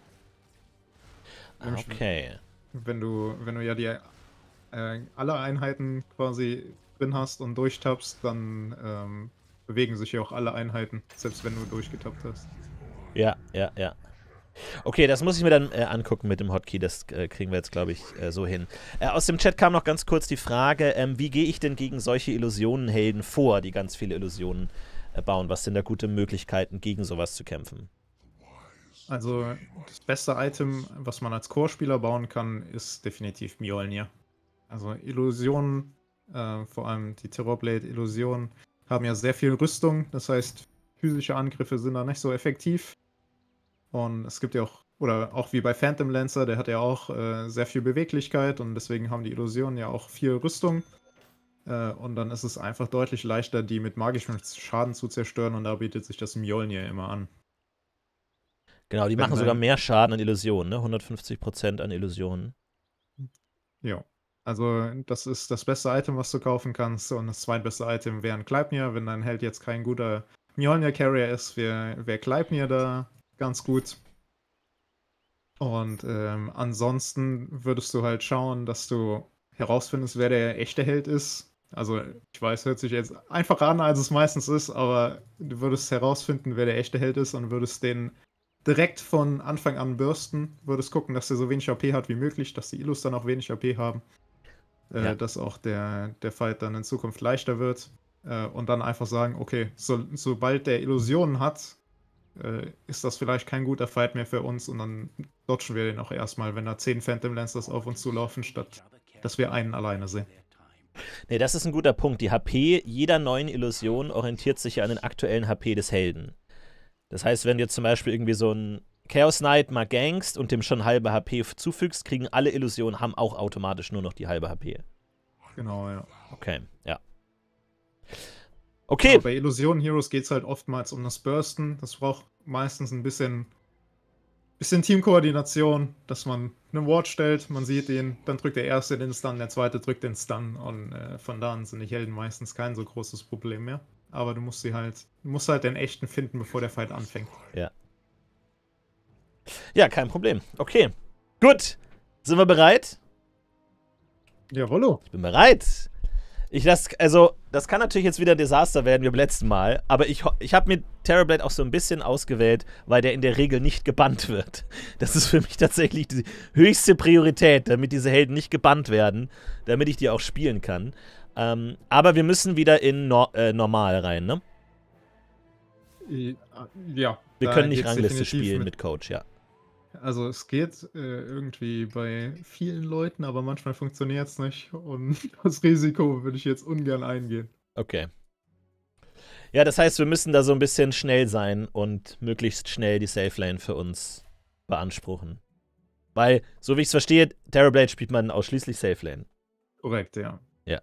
Okay. Wenn du ja die alle Einheiten quasi drin hast und durchtappst, dann bewegen sich ja auch alle Einheiten, selbst wenn du durchgetappt hast. Ja. Okay, das muss ich mir dann angucken mit dem Hotkey. Das kriegen wir jetzt, glaube ich, so hin. Aus dem Chat kam noch ganz kurz die Frage, wie gehe ich denn gegen solche Illusionenhelden vor, die ganz viele Illusionen bauen? Was sind da gute Möglichkeiten, gegen sowas zu kämpfen? Also das beste Item, was man als Core-Spieler bauen kann, ist definitiv Mjolnir. Also Illusionen, vor allem die Terrorblade-Illusionen, haben ja sehr viel Rüstung, das heißt, physische Angriffe sind da nicht so effektiv. Und es gibt ja auch, oder auch wie bei Phantom Lancer, der hat ja auch sehr viel Beweglichkeit und deswegen haben die Illusionen ja auch viel Rüstung. Und dann ist es einfach deutlich leichter, die mit magischem Schaden zu zerstören und da bietet sich das Mjolnir immer an. Genau, die machen sogar mehr Schaden an Illusionen, ne? 150% an Illusionen. Ja. Also das ist das beste Item, was du kaufen kannst. Und das zweitbeste Item wäre ein Gleipnir. Wenn dein Held jetzt kein guter Mjolnir-Carrier ist, wäre Gleipnir da ganz gut. Und ansonsten würdest du halt schauen, dass du herausfindest, wer der echte Held ist. Also ich weiß, hört sich jetzt einfacher an, als es meistens ist, aber du würdest herausfinden, wer der echte Held ist und würdest den direkt von Anfang an bürsten. Würdest gucken, dass der so wenig AP hat wie möglich, dass die Illus dann auch wenig AP haben. Dass auch der Fight dann in Zukunft leichter wird. Und dann einfach sagen, okay, sobald der Illusionen hat, ist das vielleicht kein guter Fight mehr für uns und dann dodgen wir den auch erstmal, wenn da 10 Phantom Lancers auf uns zulaufen, statt dass wir einen alleine sehen. Nee, das ist ein guter Punkt. Die HP jeder neuen Illusion orientiert sich ja an den aktuellen HP des Helden. Das heißt, wenn du jetzt zum Beispiel irgendwie so ein Chaos Knight mal gangst und dem schon halbe HP zufügst, kriegen alle Illusionen, haben auch automatisch nur noch die halbe HP. Genau, ja. Okay, ja. Okay. Aber bei Illusion Heroes geht es halt oftmals um das Bursten. Das braucht meistens ein bisschen Teamkoordination, dass man einen Ward stellt, man sieht ihn, dann drückt der Erste den Stun, der Zweite drückt den Stun und von da an sind die Helden meistens kein so großes Problem mehr. Aber du musst halt den echten finden, bevor der Fight anfängt. Ja. Ja, kein Problem. Okay. Gut. Sind wir bereit? Jawollo. Ich bin bereit. Das kann natürlich jetzt wieder ein Desaster werden wie beim letzten Mal, aber ich habe mir Terrorblade auch so ein bisschen ausgewählt, weil der in der Regel nicht gebannt wird. Das ist für mich tatsächlich die höchste Priorität, damit diese Helden nicht gebannt werden, damit ich die auch spielen kann. Aber wir müssen wieder in Normal rein, ne? Ja. Wir können nicht Rangliste spielen mit Coach, ja. Also es geht irgendwie bei vielen Leuten, aber manchmal funktioniert es nicht und das Risiko würde ich jetzt ungern eingehen. Okay. Ja, das heißt, wir müssen da so ein bisschen schnell sein und möglichst schnell die Safe Lane für uns beanspruchen. Weil, so wie ich es verstehe, Terrorblade spielt man ausschließlich Safe Lane. Korrekt, ja. Ja.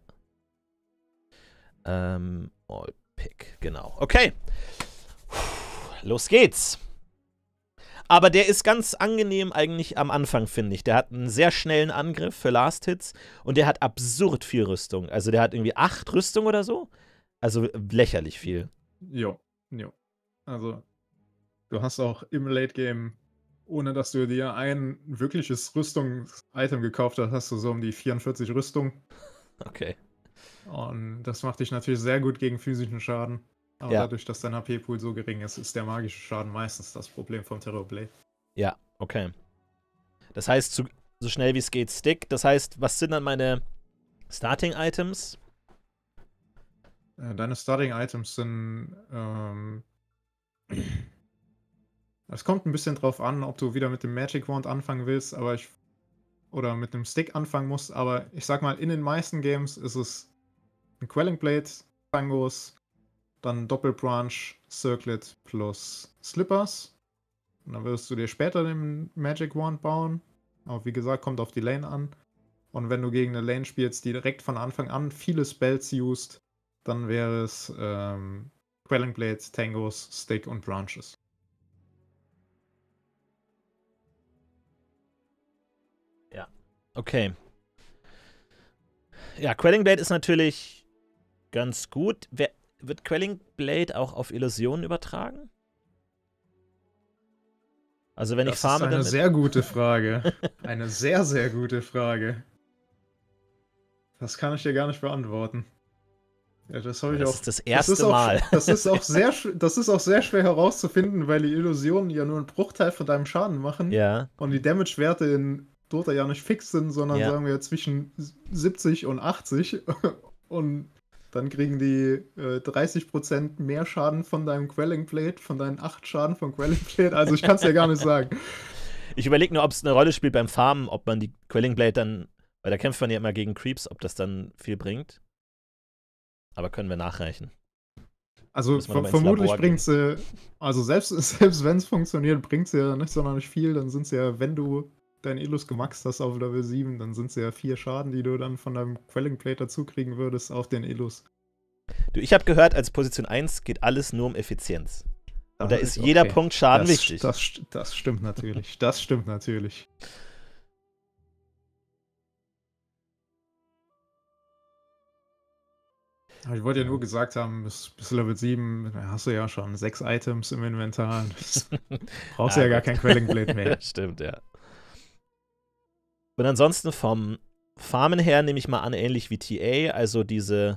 All Pick, genau. Okay. Los geht's. Aber der ist ganz angenehm eigentlich am Anfang, finde ich. Der hat einen sehr schnellen Angriff für Last Hits und der hat absurd viel Rüstung. Also der hat irgendwie 8 Rüstung oder so. Also lächerlich viel. Jo. Also du hast auch im Late Game, ohne dass du dir ein wirkliches Rüstungs-Item gekauft hast, hast du so um die 44 Rüstung. Okay. Und das macht dich natürlich sehr gut gegen physischen Schaden. Aber dadurch, dass dein HP-Pool so gering ist, ist der magische Schaden meistens das Problem vom Terrorblade. Ja, okay. Das heißt, so schnell wie es geht, Stick. Das heißt, was sind dann meine Starting-Items? Deine Starting-Items sind es kommt ein bisschen drauf an, ob du wieder mit dem Magic Wand anfangen willst, oder mit einem Stick anfangen musst, aber ich sag mal, in den meisten Games ist es ein Quelling Blade, Tangos, dann Doppelbranch, Circlet plus Slippers. Und dann wirst du dir später den Magic Wand bauen. Aber wie gesagt, kommt auf die Lane an. Und wenn du gegen eine Lane spielst, die direkt von Anfang an viele Spells used, dann wäre es Quelling Blade, Tangos, Stick und Branches. Ja, okay. Ja, Quelling Blade ist natürlich ganz gut. Wird Quelling Blade auch auf Illusionen übertragen? Also wenn ich farme damit... Das ist eine sehr gute Frage. Eine sehr, sehr gute Frage. Das kann ich dir gar nicht beantworten. Ja, das habe ich auch. Das ist das erste Mal. Das ist auch sehr schwer herauszufinden, weil die Illusionen ja nur einen Bruchteil von deinem Schaden machen. Ja. Und die Damage-Werte in Dota ja nicht fix sind, sondern sagen wir zwischen 70 und 80. Und dann kriegen die 30% mehr Schaden von deinem Quelling Blade, von deinen 8 Schaden von Quelling Blade. Also ich kann es dir gar nicht sagen. Ich überlege nur, ob es eine Rolle spielt beim Farmen, ob man die Quelling Blade dann, weil da kämpft man ja immer gegen Creeps, ob das dann viel bringt. Aber können wir nachreichen. Also vermutlich bringt sie, also selbst wenn es funktioniert, bringt sie ja nicht sonderlich viel. Dann sind es ja, wenn du dein Illus gemaxt hast auf Level 7, dann sind es ja 4 Schaden, die du dann von deinem Quelling Blade dazu kriegen würdest auf den Illus. Du, ich habe gehört, als Position 1 geht alles nur um Effizienz. Und da ist jeder Punkt Schaden wichtig. Das stimmt natürlich. Das stimmt natürlich. Aber ich wollte ja nur gesagt haben, bis Level 7 hast du ja schon 6 Items im Inventar. Brauchst ja gar kein Quelling Blade mehr. Stimmt, ja. Und ansonsten vom Farmen her nehme ich mal an, ähnlich wie TA, also diese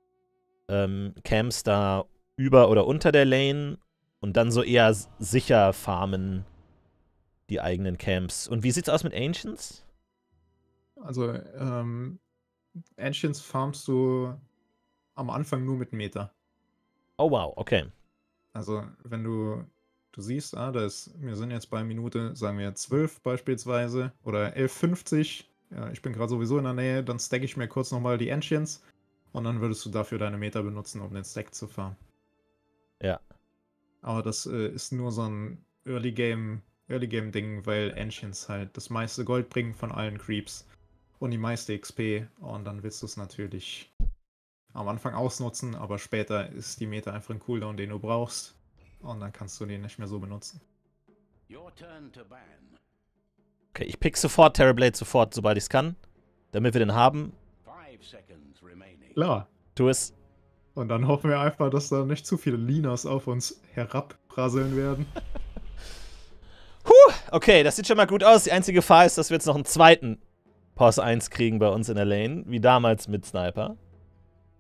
Camps da über oder unter der Lane und dann so eher sicher farmen die eigenen Camps. Und wie sieht's aus mit Ancients? Also, Ancients farmst du am Anfang nur mit Meter. Oh wow, okay. Also, wenn du siehst, wir sind jetzt bei Minute, sagen wir 12 beispielsweise, oder 11:50, ja, ich bin gerade sowieso in der Nähe, dann stacke ich mir kurz nochmal die Ancients und dann würdest du dafür deine Meter benutzen, um den Stack zu farmen. Ja. Aber das ist nur so ein Early-Game-Ding, weil Ancients halt das meiste Gold bringen von allen Creeps und die meiste XP und dann willst du es natürlich am Anfang ausnutzen, aber später ist die Meta einfach ein Cooldown, den du brauchst und dann kannst du den nicht mehr so benutzen. Okay, ich pick sofort Terrorblade sobald ich es kann, damit wir den haben. Klar. Tu es. Und dann hoffen wir einfach, dass da nicht zu viele Linas auf uns herabprasseln werden. Okay, das sieht schon mal gut aus. Die einzige Gefahr ist, dass wir jetzt noch einen zweiten Pause 1 kriegen bei uns in der Lane, wie damals mit Sniper.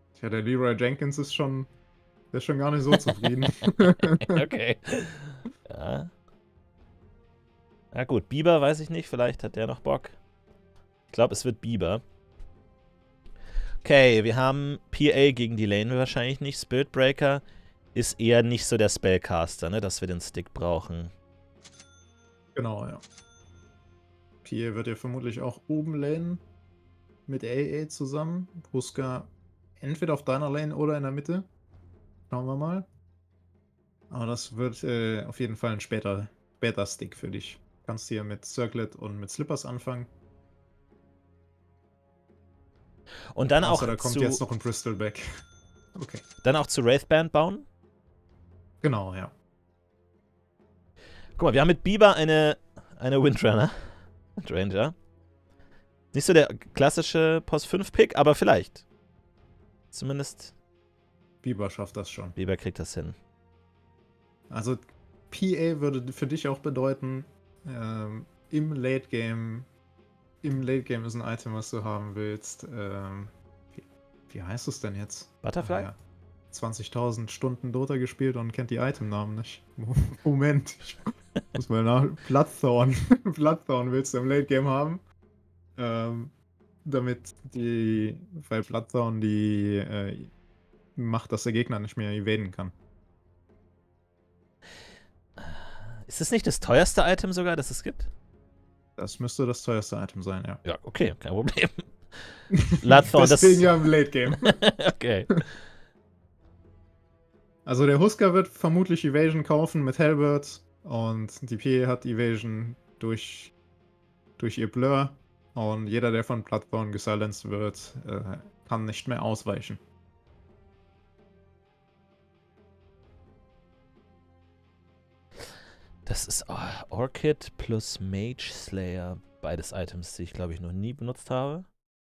Tja, der Leroy Jenkins ist schon gar nicht so zufrieden. Okay. Ja. Na gut, Bieber weiß ich nicht, vielleicht hat der noch Bock. Ich glaube, es wird Bieber. Okay, wir haben PA gegen die Lane wahrscheinlich nicht. Spiritbreaker ist eher nicht so der Spellcaster, ne, dass wir den Stick brauchen. Genau, ja. PA wird ja vermutlich auch oben lanen mit AA zusammen. Huska entweder auf deiner Lane oder in der Mitte. Schauen wir mal. Aber das wird auf jeden Fall ein später Stick für dich. Kannst hier mit Circlet und mit Slippers anfangen. Und dann Außer auch da kommt zu, jetzt noch ein Bristleback. Okay. dann auch zu Wraithband bauen. Genau, ja. Guck mal, wir haben mit Bieber eine Windrunner. Windranger. Nicht so der klassische Post-5-Pick, aber vielleicht. Zumindest Bieber schafft das schon. Bieber kriegt das hin. Also PA würde für dich auch bedeuten, im Late Game ist ein Item, was du haben willst. Wie heißt es denn jetzt? Butterfly? Ja. 20.000 Stunden Dota gespielt und kennt die Itemnamen nicht. Moment, ich muss mal nach. Bloodthorn. Bloodthorn willst du im Late Game haben. Weil Bloodthorn die macht, dass der Gegner nicht mehr evaden kann. Ist das nicht das teuerste Item sogar, das es gibt? Das müsste das teuerste Item sein, ja. Ja, okay, kein Problem. Bloodthorn, deswegen ja im Late Game. Okay. Also der Huska wird vermutlich Evasion kaufen mit Halberd und die PA hat Evasion durch ihr Blur und jeder, der von Bloodthorn gesilenced wird, kann nicht mehr ausweichen. Das ist Orchid plus Mage Slayer. Beides Items, die ich, glaube ich, noch nie benutzt habe.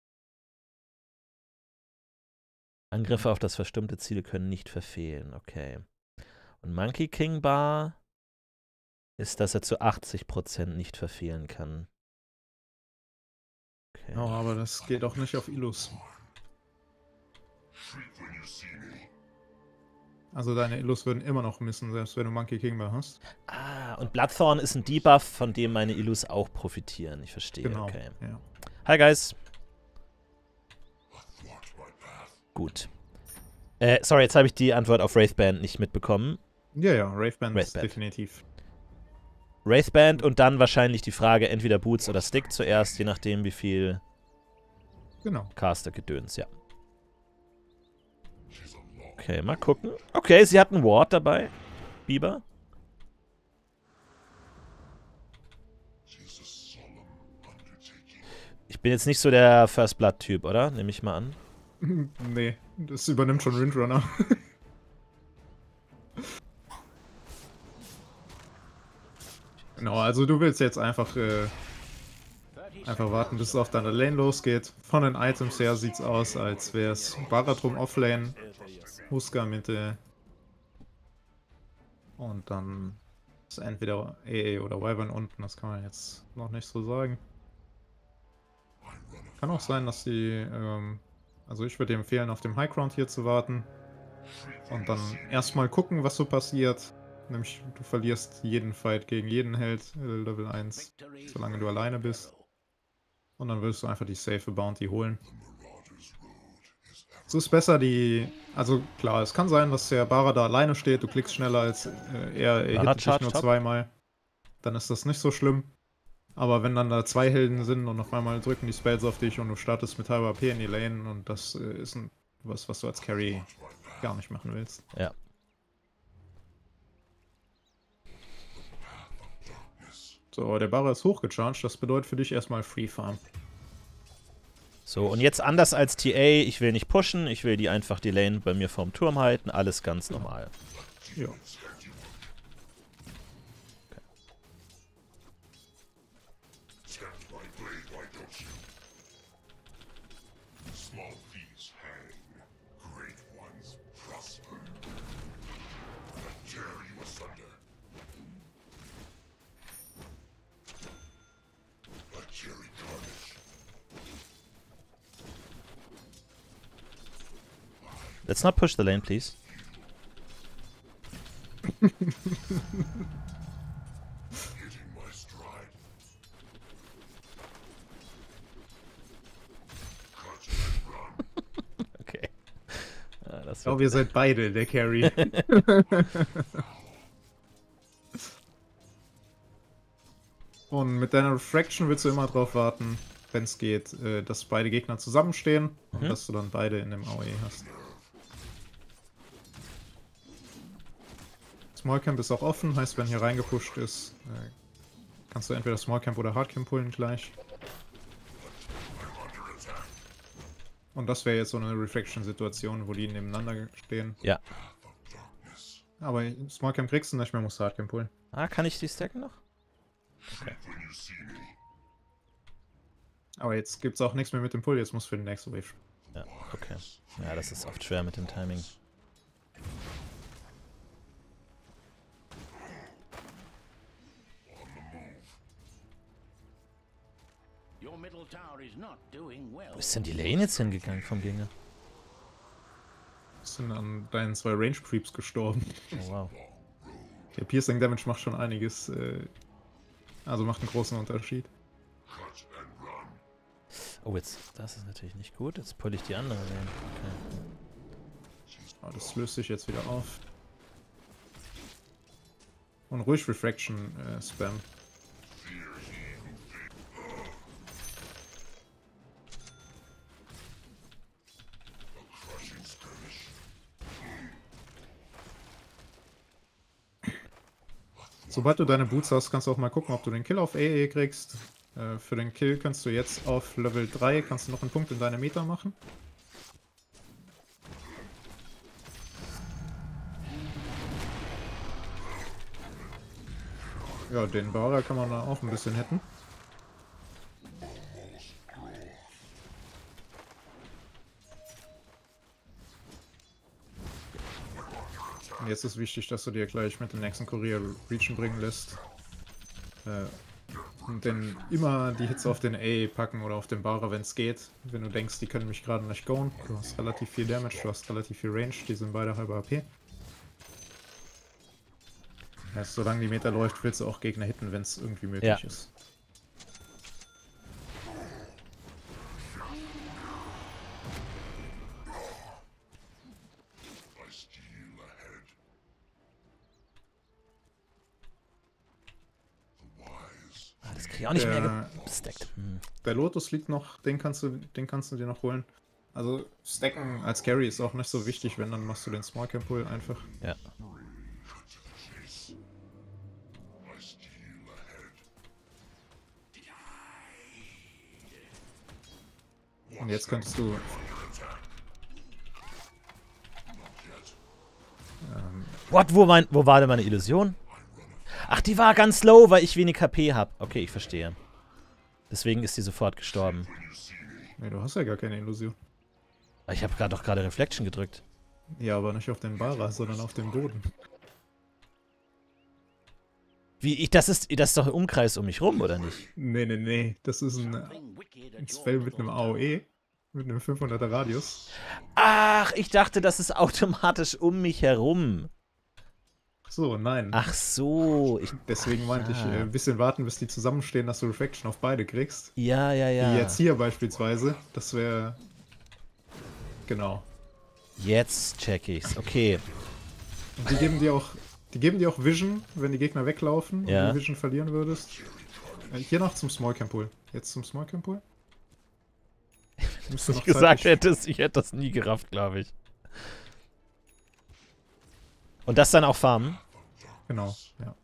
Angriffe auf das verstummte Ziel können nicht verfehlen. Okay. Und Monkey King Bar ist, dass er zu 80% nicht verfehlen kann. Okay. Oh, aber das geht auch nicht auf Illus. Also deine Illus würden immer noch missen, selbst wenn du Monkey King Bar hast. Ah, und Bloodthorn ist ein Debuff, von dem meine Illus auch profitieren. Ich verstehe, Genau, okay. ja. Hi, Guys. Gut. Sorry, jetzt habe ich die Antwort auf Wraithband nicht mitbekommen. Ja, Wraithband ist definitiv. Wraithband und dann wahrscheinlich die Frage, entweder Boots oder Stick zuerst, je nachdem wie viel Caster-Gedöns, ja. Okay, mal gucken. Okay, sie hat einen Ward dabei. Bieber. Ich bin jetzt nicht so der First Blood-Typ, oder? Nehme ich mal an. Nee, das übernimmt schon Windrunner. Genau, also du willst jetzt einfach warten, bis es auf deiner Lane losgeht. Von den Items her sieht's aus, als wäre es Baratum Offlane, Huska Mitte und dann ist entweder AA oder Wyvern unten, das kann man jetzt noch nicht so sagen. Kann auch sein, dass die, also ich würde dir empfehlen, auf dem High Ground hier zu warten und dann erstmal gucken, was so passiert. Nämlich, du verlierst jeden Fight gegen jeden Held, Level 1, solange du alleine bist. Und dann willst du einfach die safe Bounty holen. So ist besser also klar, es kann sein, dass der Bara da alleine steht, du klickst schneller als er hittet dich nur zweimal. Dann ist das nicht so schlimm. Aber wenn dann da zwei Helden sind und auf einmal drücken die Spells auf dich und du startest mit halber AP in die Lane und das ist was du als Carry gar nicht machen willst. Ja. So, der Bara ist hochgecharged, das bedeutet für dich erstmal Free Farm. So, und jetzt anders als TA, ich will nicht pushen, ich will einfach die Lane bei mir vorm Turm halten, alles ganz normal. Ja. Let's not push the lane, please. Okay. Das Ich glaube, ihr seid beide der Carry. Und mit deiner Refraction willst du immer drauf warten, wenn es geht, dass beide Gegner zusammenstehen und dass du dann beide in dem AOE hast. Small Camp ist auch offen, heißt, wenn hier reingepusht ist, kannst du entweder Small Camp oder Hard Camp pullen gleich. Und das wäre jetzt so eine Refraction-Situation, wo die nebeneinander stehen. Ja. Aber Small Camp kriegst du nicht mehr, musst du Hard Camp pullen. Ah, kann ich die stacken noch? Okay. Aber jetzt gibt's auch nichts mehr mit dem Pull, jetzt musst du für den nächsten Wave. Ja, okay. Ja, das ist oft schwer mit dem Timing. Wo ist denn die Lane jetzt hingegangen vom Gegner? Sind an deinen 2 Range Creeps gestorben. Oh, wow. Der Piercing Damage macht schon einiges, also macht einen großen Unterschied. Oh, jetzt, das ist natürlich nicht gut. Jetzt pull ich die andere Lane. Okay. Aber das löst sich jetzt wieder auf. Und ruhig Refraction Spam. Sobald du deine Boots hast, kannst du auch mal gucken, ob du den Kill auf AE kriegst. Für den Kill kannst du jetzt auf Level 3 kannst du noch einen Punkt in deine Meta machen. Ja, den Bara kann man da auch ein bisschen hitten. Und jetzt ist wichtig, dass du dir gleich mit dem nächsten Kurier Region bringen lässt. Und dann immer die Hits auf den A packen oder auf den Bara, wenn es geht. Wenn du denkst, die können mich gerade nicht goen. Du hast relativ viel Damage, du hast relativ viel Range, die sind beide halber AP. Heißt, solange die Meta läuft, willst du auch Gegner hitten, wenn es irgendwie möglich ist. Das krieg ich auch nicht mehr gestackt. Der Lotus liegt noch, den kannst du dir noch holen. Also stacken als Carry ist auch nicht so wichtig, wenn, dann machst du den Small Camp Pull einfach. Ja. Und jetzt könntest du... What? Wo war denn meine Illusion? Ach, die war ganz low, weil ich wenig HP habe. Okay, ich verstehe. Deswegen ist die sofort gestorben. Ne, du hast ja gar keine Illusion. Ich habe doch gerade Reflection gedrückt. Ja, aber nicht auf den Bara, sondern auf den Boden. Wie, das ist doch ein Umkreis um mich rum, oder nicht? Nee. Das ist ein Spell mit einem AOE. Mit einem 500er Radius. Ach, ich dachte, das ist automatisch um mich herum. So, nein. Ach so. Deswegen meinte ich, ein bisschen warten, bis die zusammenstehen, dass du Reflection auf beide kriegst. Ja. Wie jetzt hier beispielsweise. Das wäre... Genau. Jetzt check ich's. Okay. Und die geben dir auch Vision, wenn die Gegner weglaufen und du Vision verlieren würdest. Hier noch zum Small Camp Pull. Jetzt zum Small Camp Pull. Wenn du nicht gesagt hättest, ich hätte das nie gerafft, glaube ich. Und das dann auch farmen? Genau, ja.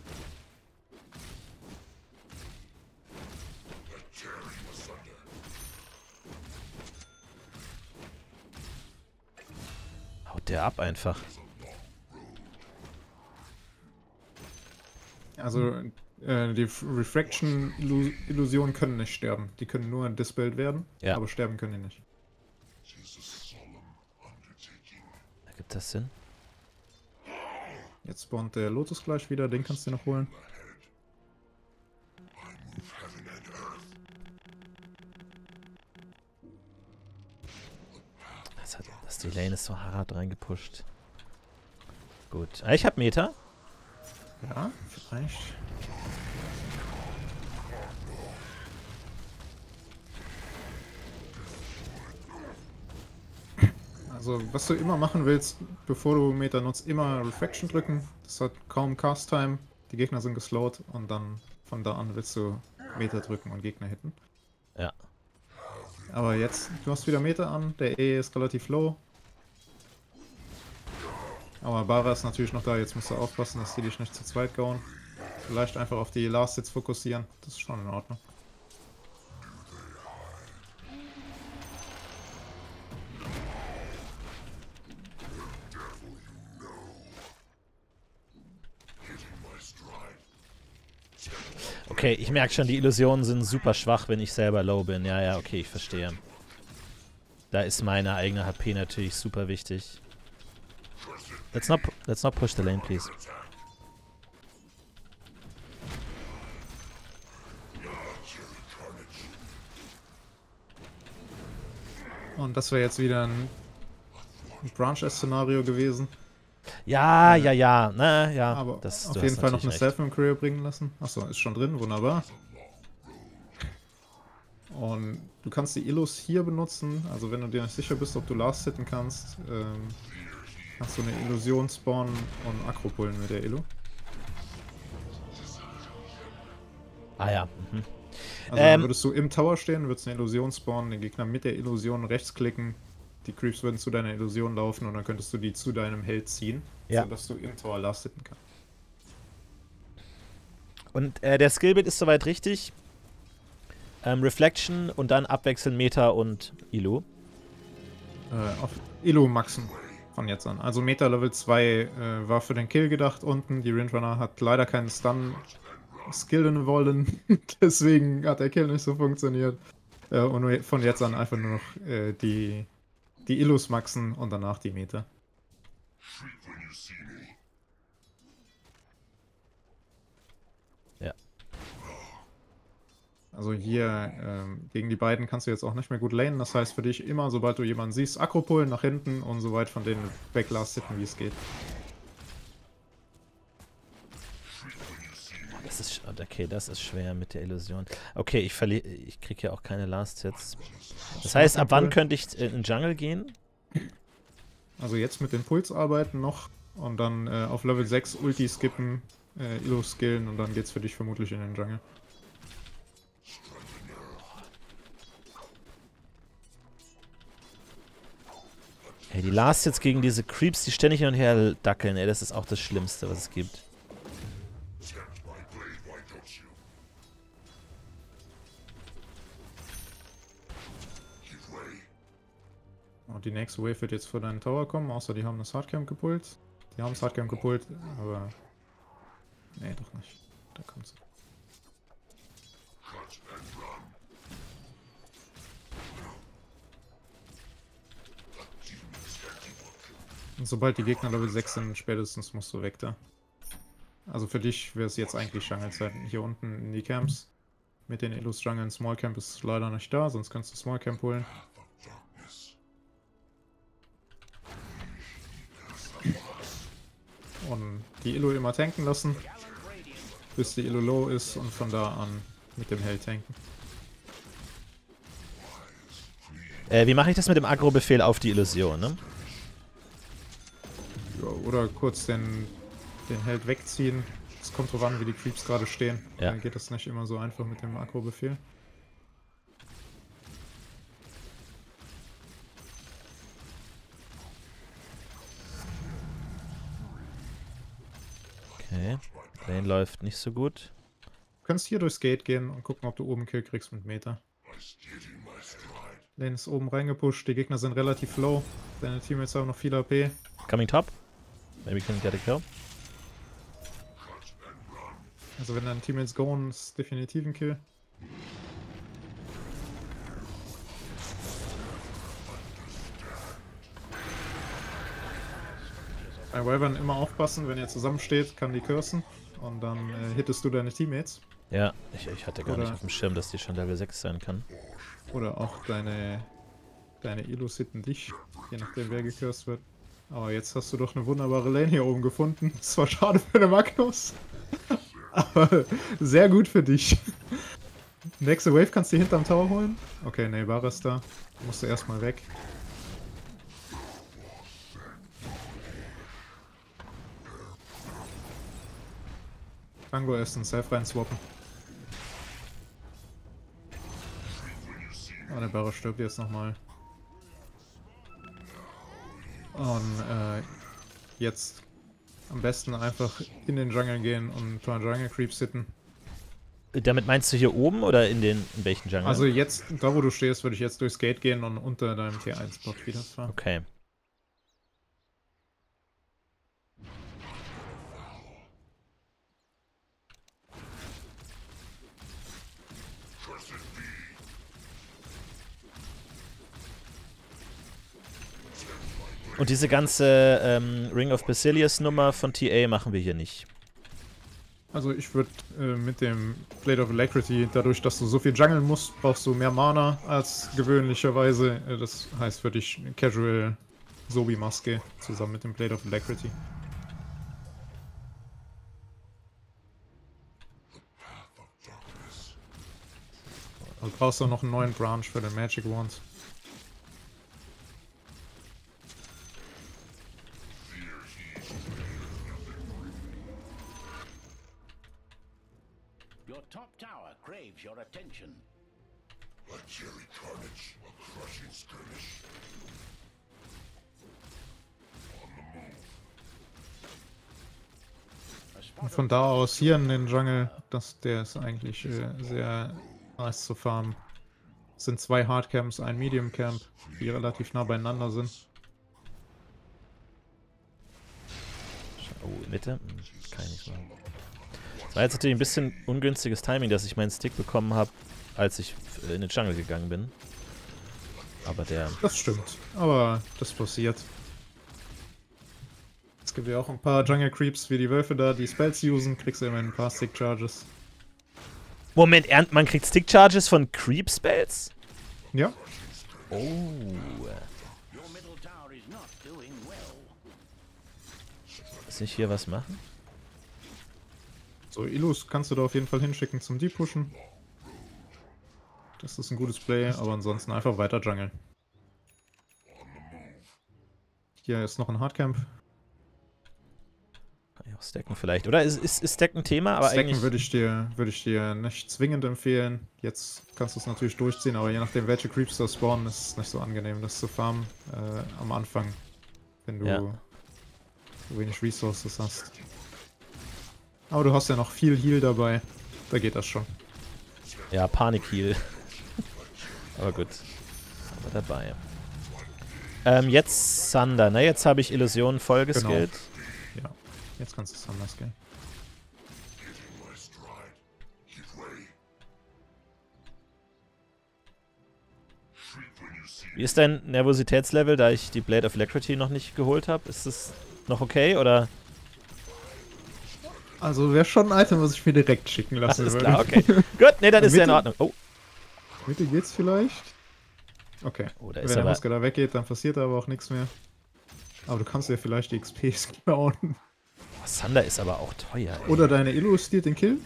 Haut der ab einfach. Also, die Refraction-Illusionen können nicht sterben. Die können nur dispelled werden, aber sterben können die nicht. Ergibt das Sinn? Jetzt spawnt der Lotus gleich wieder, den kannst du noch holen. Mist, die Lane ist so hart reingepusht. Gut. Ich hab Meter. Ja, vielleicht. Also, was du immer machen willst, bevor du Meter nutzt, immer Refraction drücken. Das hat kaum Cast-Time. Die Gegner sind geslowt und dann von da an willst du Meter drücken und Gegner hitten. Ja. Aber jetzt, du hast wieder Meter an, der E ist relativ low. Aber Bara ist natürlich noch da, jetzt musst du aufpassen, dass die dich nicht zu zweit gauen. Vielleicht einfach auf die Last Hits fokussieren, das ist schon in Ordnung. Okay, ich merke schon, die Illusionen sind super schwach, wenn ich selber low bin. Ja, ja, okay, ich verstehe. Da ist meine eigene HP natürlich super wichtig. Let's not push the lane, please. Und das wäre jetzt wieder ein Branch-S-Szenario gewesen. Ja, ja. Na, ja. Aber das, auf jeden Fall noch eine Self im Career bringen lassen. Achso, ist schon drin, wunderbar. Und du kannst die Illus hier benutzen, also wenn du dir nicht sicher bist, ob du Last hitten kannst, kannst du eine Illusion spawnen und Aggro pullen mit der Illu. Ah ja. Mhm. Also dann würdest du im Tower stehen, würdest eine Illusion spawnen, den Gegner mit der Illusion rechtsklicken, die Creeps würden zu deiner Illusion laufen und dann könntest du die zu deinem Held ziehen, ja, sodass du im Tower Last hitten kannst. Und der Skillbit ist soweit richtig. Reflection und dann abwechseln Meta und Illu. Auf Illu maxen von jetzt an. Also Meta Level 2 war für den Kill gedacht unten. Die Windrunner hat leider keinen Stun skillen wollen. Deswegen hat der Kill nicht so funktioniert. Und von jetzt an einfach nur noch die Illus maxen und danach die Meta. Ja. Also hier gegen die beiden kannst du jetzt auch nicht mehr gut lanen. Das heißt für dich immer, sobald du jemanden siehst, Aggro pullen nach hinten und so weit von denen weglast hitten, wie es geht. Das ist, okay, das ist schwer mit der Illusion. Okay, ich kriege ja auch keine Last Hits. Das heißt, ab wann könnte ich in den Jungle gehen? Also jetzt mit dem Puls arbeiten noch und dann auf Level 6 Ulti skippen, Illu skillen und dann geht's für dich vermutlich in den Jungle. Ey, die Last Hits gegen diese Creeps, die ständig hin und her dackeln, ey, das ist auch das Schlimmste, was es gibt. Und die nächste Wave wird jetzt vor deinen Tower kommen, außer die haben das Hardcamp gepult. Die haben das Hardcamp gepult, aber... Nee, doch nicht. Da kommt sie. Und sobald die Gegner Level 6 sind, spätestens musst du weg da. Also für dich wäre es jetzt eigentlich Jungle-Zeit. Hier unten in die Camps. Mit den Illus Jungle. Small Camp ist leider nicht da, sonst kannst du Small Camp holen. Und die Illu immer tanken lassen, bis die Illu low ist und von da an mit dem Held tanken. Wie mache ich das mit dem Aggro-Befehl auf die Illusion, ne? Ja, oder kurz den Held wegziehen. Es kommt drauf an, wie die Creeps gerade stehen. Ja. Dann geht das nicht immer so einfach mit dem Aggro-Befehl. Okay. Lane läuft nicht so gut. Du kannst hier durchs Gate gehen und gucken, ob du oben Kill kriegst mit Meter. Lane ist oben reingepusht, die Gegner sind relativ low. Deine Teammates haben noch viel AP. Coming top. Maybe we can get a kill. Also wenn deine Teammates goen, ist definitiv ein Kill. Bei Wyvern immer aufpassen, wenn ihr zusammensteht, kann die cursen und dann hittest du deine Teammates. Ja, ich hatte gar nicht auf dem Schirm, dass die schon Level 6 sein kann. Oder auch deine Deine Elos hitten dich, je nachdem wer gecursed wird. Aber jetzt hast du doch eine wunderbare Lane hier oben gefunden. Das war schade für den Magnus. Aber sehr gut für dich. Nächste Wave kannst du dir hinterm Tower holen? Okay, nee, war es da. Musst du erstmal weg. Tango essen, Self rein swappen. Oh, der Barra stirbt jetzt nochmal. Und jetzt am besten einfach in den Jungle gehen und ein paar Jungle Creeps hitten. Damit meinst du hier oben oder in welchen Jungle? Also jetzt, da wo du stehst, würde ich jetzt durchs Gate gehen und unter deinem T1-Spot wieder fahren. Okay. Und diese ganze Ring of Basilius Nummer von TA machen wir hier nicht. Also ich würde mit dem Blade of Alacrity, dadurch, dass du so viel jungeln musst, brauchst du mehr Mana als gewöhnlicherweise. Das heißt für dich Casual Sobi-Maske zusammen mit dem Blade of Alacrity. Du brauchst auch noch einen neuen Branch für den Magic Wand. Your top tower craves your attention. A cherry carnage, a crushing skirmish. On the move. Und von da aus hier in den Jungle, der ist eigentlich sehr nice zu farmen. Es sind 2 Hardcamps, ein Medium Camp, die relativ nah beieinander sind. Oh, Mitte? Kann ich nicht machen. Das war jetzt natürlich ein bisschen ungünstiges Timing, dass ich meinen Stick bekommen habe, als ich in den Jungle gegangen bin. Aber der... Das stimmt, aber das passiert. Es gibt ja auch ein paar Jungle Creeps wie die Wölfe da, die Spells usen, kriegst du immerhin ein paar Stick Charges. Moment, man kriegt Stick Charges von Creep Spells? Ja. Oh. Your middle tower is not doing well. Muss ich hier was machen? So, Illus kannst du da auf jeden Fall hinschicken zum Deep Pushen. Das ist ein gutes Play, aber ansonsten einfach weiter jungeln. Hier ist noch ein Hardcamp. Kann ich auch stacken vielleicht. Oder ist Stacken ein Thema? Aber Stacken eigentlich... würde ich dir nicht zwingend empfehlen. Jetzt kannst du es natürlich durchziehen, aber je nachdem welche Creeps da spawnen, ist es nicht so angenehm, das zu farmen am Anfang, wenn du wenig Resources hast. Aber du hast ja noch viel Heal dabei, da geht das schon. Ja, Panik-Heal. Aber gut. Aber dabei. Jetzt Thunder, ne? Jetzt habe ich Illusionen voll geskillt. Genau. Ja, jetzt kannst du Thunder skillen. Wie ist dein Nervositätslevel, da ich die Blade of Alacrity noch nicht geholt habe? Ist es noch okay, oder? Also wäre schon ein Item, was ich mir direkt schicken lassen Alles würde. klar, okay. Gut, ne, dann ist ja in Ordnung. Oh. Mitte geht's vielleicht? Okay. Oh, da ist Wenn der aber... Husker da weggeht, dann passiert da aber auch nichts mehr. Aber du kannst dir vielleicht die XPs klauen. Oh, Thunder ist aber auch teuer, ey. Oder deine Illu stiehlt den Kill.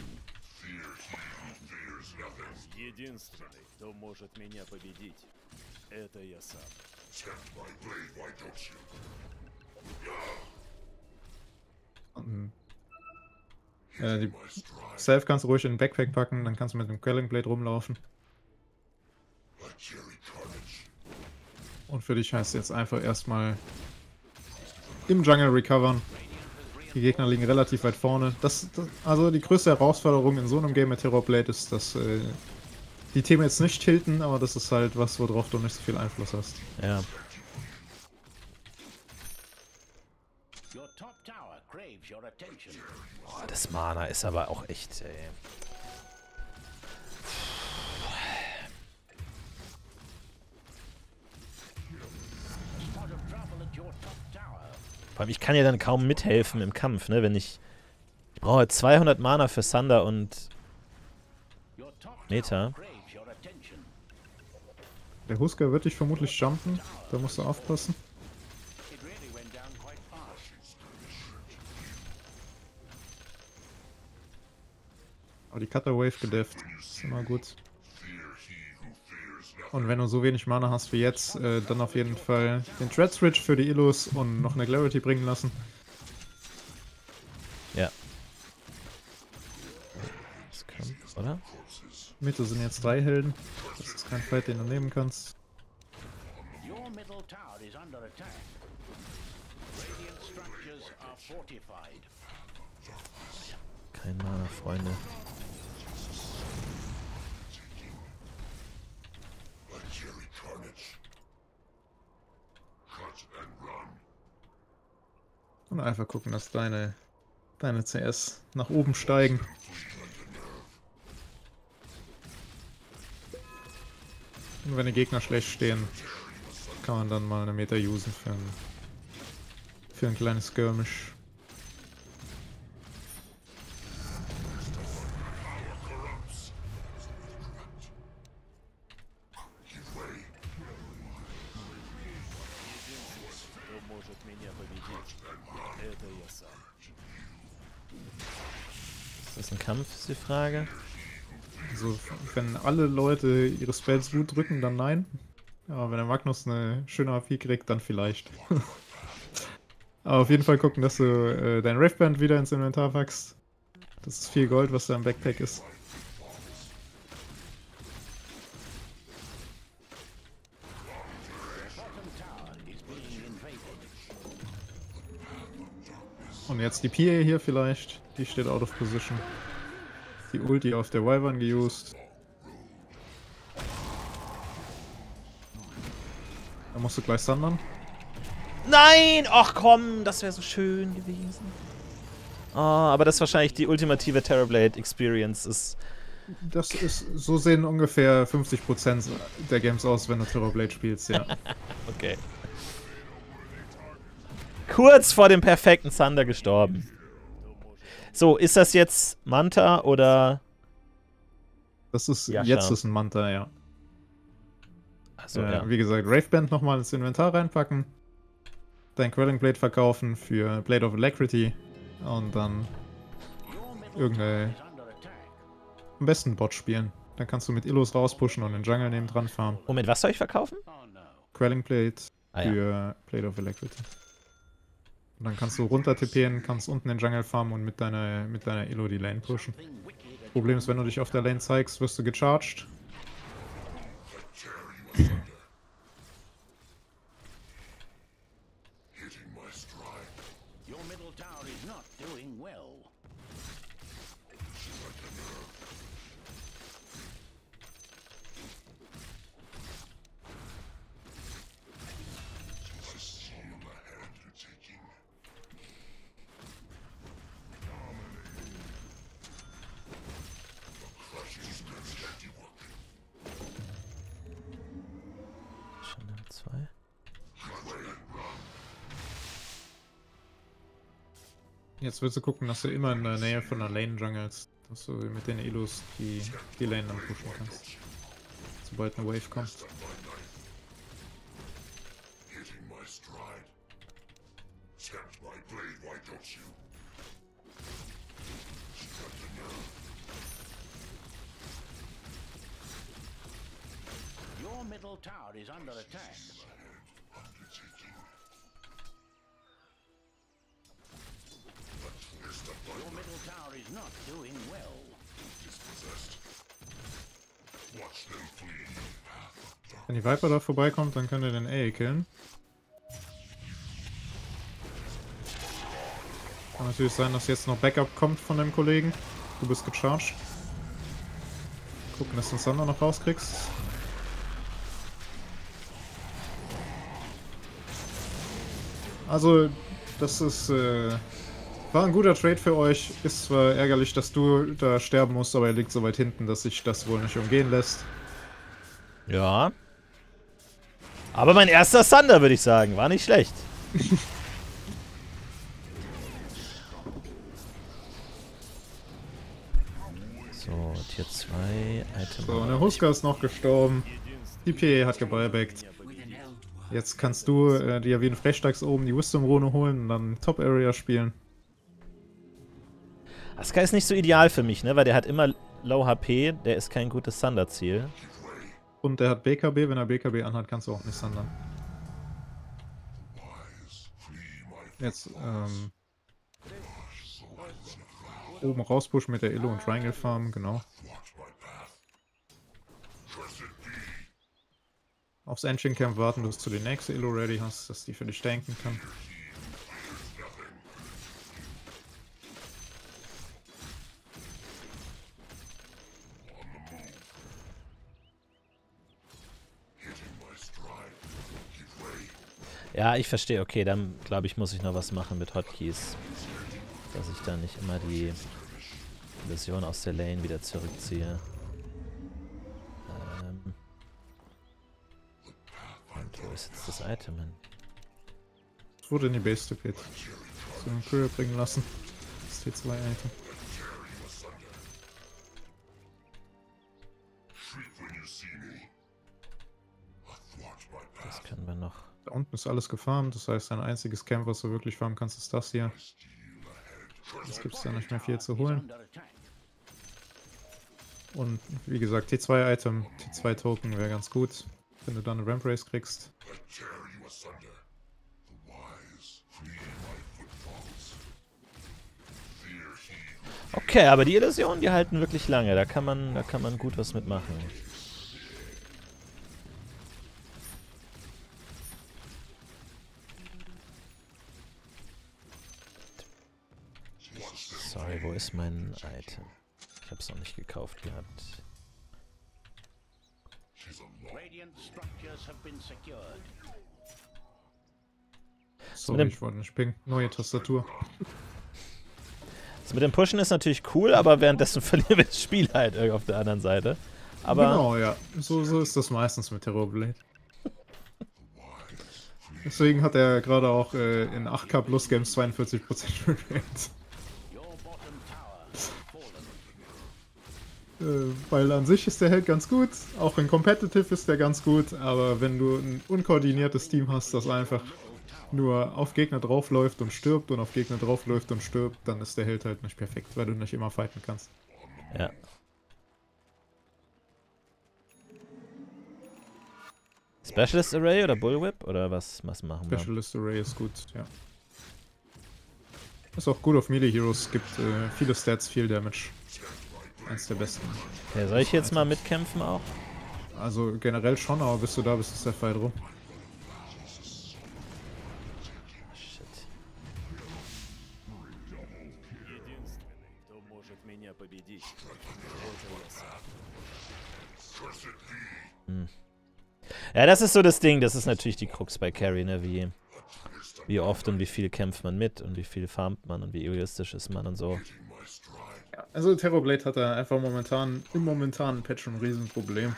Единственный, кто может меня победить, это я сам. Die Self kannst du ruhig in den Backpack packen, dann kannst du mit dem Quelling Blade rumlaufen. Und für dich heißt jetzt einfach erstmal im Jungle recovern. Die Gegner liegen relativ weit vorne. Also die größte Herausforderung in so einem Game mit Terrorblade ist, dass die Themen jetzt nicht tilten, aber das ist halt was, worauf du nicht so viel Einfluss hast. Ja. Your top tower craves your attention. Oh, das Mana ist aber auch echt, ey. Spot of trouble at your top tower. Vor allem, ich kann ja dann kaum mithelfen im Kampf, ne, wenn ich... Ich brauche 200 Mana für Thunder und Your top Neta. tower craves your attention. Der Husker wird dich vermutlich jumpen. Da musst du aufpassen. It really went down quite fast. Aber die Cutter Wave gedefft. Ist immer gut. Und wenn du so wenig Mana hast wie jetzt, dann auf jeden Fall den Dread Switch für die Illus und noch eine Clarity bringen lassen. Ja. Das kann, oder? Mitte sind jetzt 3 Helden. Das ist kein Fight, den du nehmen kannst. Your middle tower is under attack. Radiant structures are fortified. Kein Mana, Freunde. Jerry Carnage. Cut and run. Und einfach gucken, dass deine CS nach oben steigen. Und wenn die Gegner schlecht stehen, kann man dann mal eine Meter usen für ein kleines Skirmish. Кто может меня победить? Это я сам. Ist das ein Kampf, ist die Frage? Also, wenn alle Leute ihre Spells gut drücken, dann nein. Aber wenn der Magnus eine schöne AP kriegt, dann vielleicht. Aber auf jeden Fall gucken, dass du dein Wraithband wieder ins Inventar packst. Das ist viel Gold, was da im Backpack ist. Bottom tower is being invaded. Und jetzt die PA hier vielleicht. Die steht out of position. Die Ulti auf der Wyvern geused. Da musst du gleich sundern. Nein! Ach komm, das wäre so schön gewesen. Oh, aber das ist wahrscheinlich die ultimative Terrorblade Experience ist. Das ist, so sehen ungefähr 50% der Games aus, wenn du Terrorblade spielst, ja. Okay. Kurz vor dem perfekten Thunder gestorben. So, ist das jetzt Manta oder... Das ist, Ja, jetzt schau. ist ein Manta, ja. Achso, ja. Wie gesagt, Wraithband nochmal ins Inventar reinpacken. Dein Quelling Blade verkaufen für Blade of Alacrity. Und dann Your middle irgendeine, tower is under attack. am besten Bot spielen. Dann kannst du mit Illus rauspushen und den Jungle neben dran farmen. Und mit was soll ich verkaufen? Oh no. Quelling Blade Ah, ja. für Blade of Alacrity. Und dann kannst du runter TPen, kannst unten den Jungle farmen und mit deiner Illo die Lane pushen. Something wicked at Problem ist, wenn du dich auf der Lane zeigst, wirst du gecharged. Hitting my stride. your middle tower is not doing well. I see you my hand you're taking. Crushing skirmish handiwork. Schon Level 2. Jetzt willst du gucken, dass du immer in der Nähe von der Lane jungles. Dass du mit den Illus die Lane dann pushen kannst. Sobald eine Wave kommt. Hitting my stride. Tempt my blade, why don't you? Got the nerve. Your middle tower is under attack. Undertaking. Your middle tower is not doing well. Dispossessed. Watch them flee. Wenn die Viper da vorbeikommt, dann könnt ihr den A killen. Kann natürlich sein, dass jetzt noch Backup kommt von dem Kollegen. Du bist gecharged. Gucken, dass du den Thunder noch rauskriegst. Also, das ist, war ein guter Trade für euch. Ist zwar ärgerlich, dass du da sterben musst, aber er liegt so weit hinten, dass sich das wohl nicht umgehen lässt. Ja. Aber mein erster Thunder, würde ich sagen. War nicht schlecht. So, Tier 2, Item. So, und der Husker ist noch gestorben. DPA hat gebuybackt. Jetzt kannst du dir wie ein Frechdachs oben die Wisdom-Rune holen und dann Top-Area spielen. Asuka ist nicht so ideal für mich, ne? Weil der hat immer Low HP, der ist kein gutes Thunder-Ziel. Und der hat BKB, wenn er BKB anhat, kannst du auch nicht sandern. Jetzt oben rauspushen mit der Illo und Triangle Farm, genau. Aufs Engine Camp warten, bis du die nächste Illo ready hast, dass die für dich tanken kann. Ja, ich verstehe. Okay, dann glaube ich, muss ich noch was machen mit Hotkeys. Dass ich dann nicht immer die Version aus der Lane wieder zurückziehe. Und wo ist jetzt das Item hin? Es wurde in die Base tippet. So einen Courier bringen lassen. Das T2-Item. Das können wir noch. Da unten ist alles gefarmt, das heißt, ein einziges Camp, was du wirklich farmen kannst, ist das hier. Jetzt gibt es da nicht mehr viel zu holen. Und wie gesagt, T2-Item, T2-Token wäre ganz gut, wenn du dann eine Ramp Race kriegst. Okay, aber die Illusionen, die halten wirklich lange. Da kann man gut was mitmachen. Sorry, wo ist mein Item? Ich hab's noch nicht gekauft gehabt. Radiant structures have been secured. Sorry, ich wollte nicht pingen. Neue Tastatur. Das mit dem Pushen ist natürlich cool, aber währenddessen verlieren wir das Spiel halt auf der anderen Seite. Aber Genau, ja. So ist das meistens mit Terrorblade. Deswegen hat er gerade auch in 8K Plus Games 42% Rate. Weil an sich ist der Held ganz gut, auch in Competitive ist der ganz gut, aber wenn du ein unkoordiniertes Team hast, das einfach nur auf Gegner draufläuft und stirbt und auf Gegner draufläuft und stirbt, dann ist der Held halt nicht perfekt, weil du nicht immer fighten kannst. ja. Specialist Array oder Bullwhip oder was machen wir? Specialist Array ist gut, ja. Ist auch gut auf Melee Heroes, gibt viele Stats, viel Damage. Eins der besten. Ja, soll ich jetzt mal mitkämpfen auch? Also generell schon, aber bis du da bist, ist der Fight rum. Shit. Единственный, кто может меня победить, Ja, das ist so das Ding. Das ist natürlich die Krux bei Carry, ne? Wie oft und wie viel kämpft man mit und wie viel farmt man und wie egoistisch ist man und so. Also Terrorblade hat da einfach im momentanen Patch ein Riesenproblem.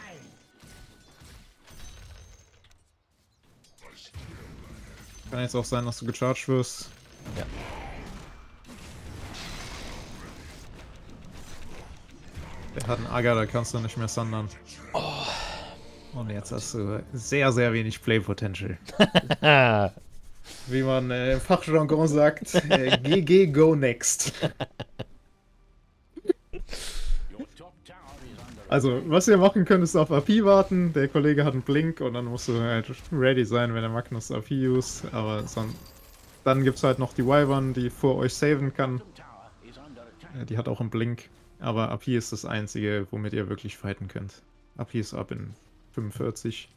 Kann jetzt auch sein, dass du gecharged wirst. Ja. Der hat einen Aga, da kannst du nicht mehr sandern. Und jetzt hast du sehr, sehr wenig Play-Potential. Wie man im Fachjargon sagt, GG go next. Also, was ihr machen könnt, ist auf AP warten. Der Kollege hat einen Blink und dann musst du halt ready sein, wenn der Magnus AP use. Aber dann gibt es halt noch die Wyvern, die vor euch saven kann. Die hat auch einen Blink. Aber AP ist das einzige, womit ihr wirklich fighten könnt. AP ist ab in 45.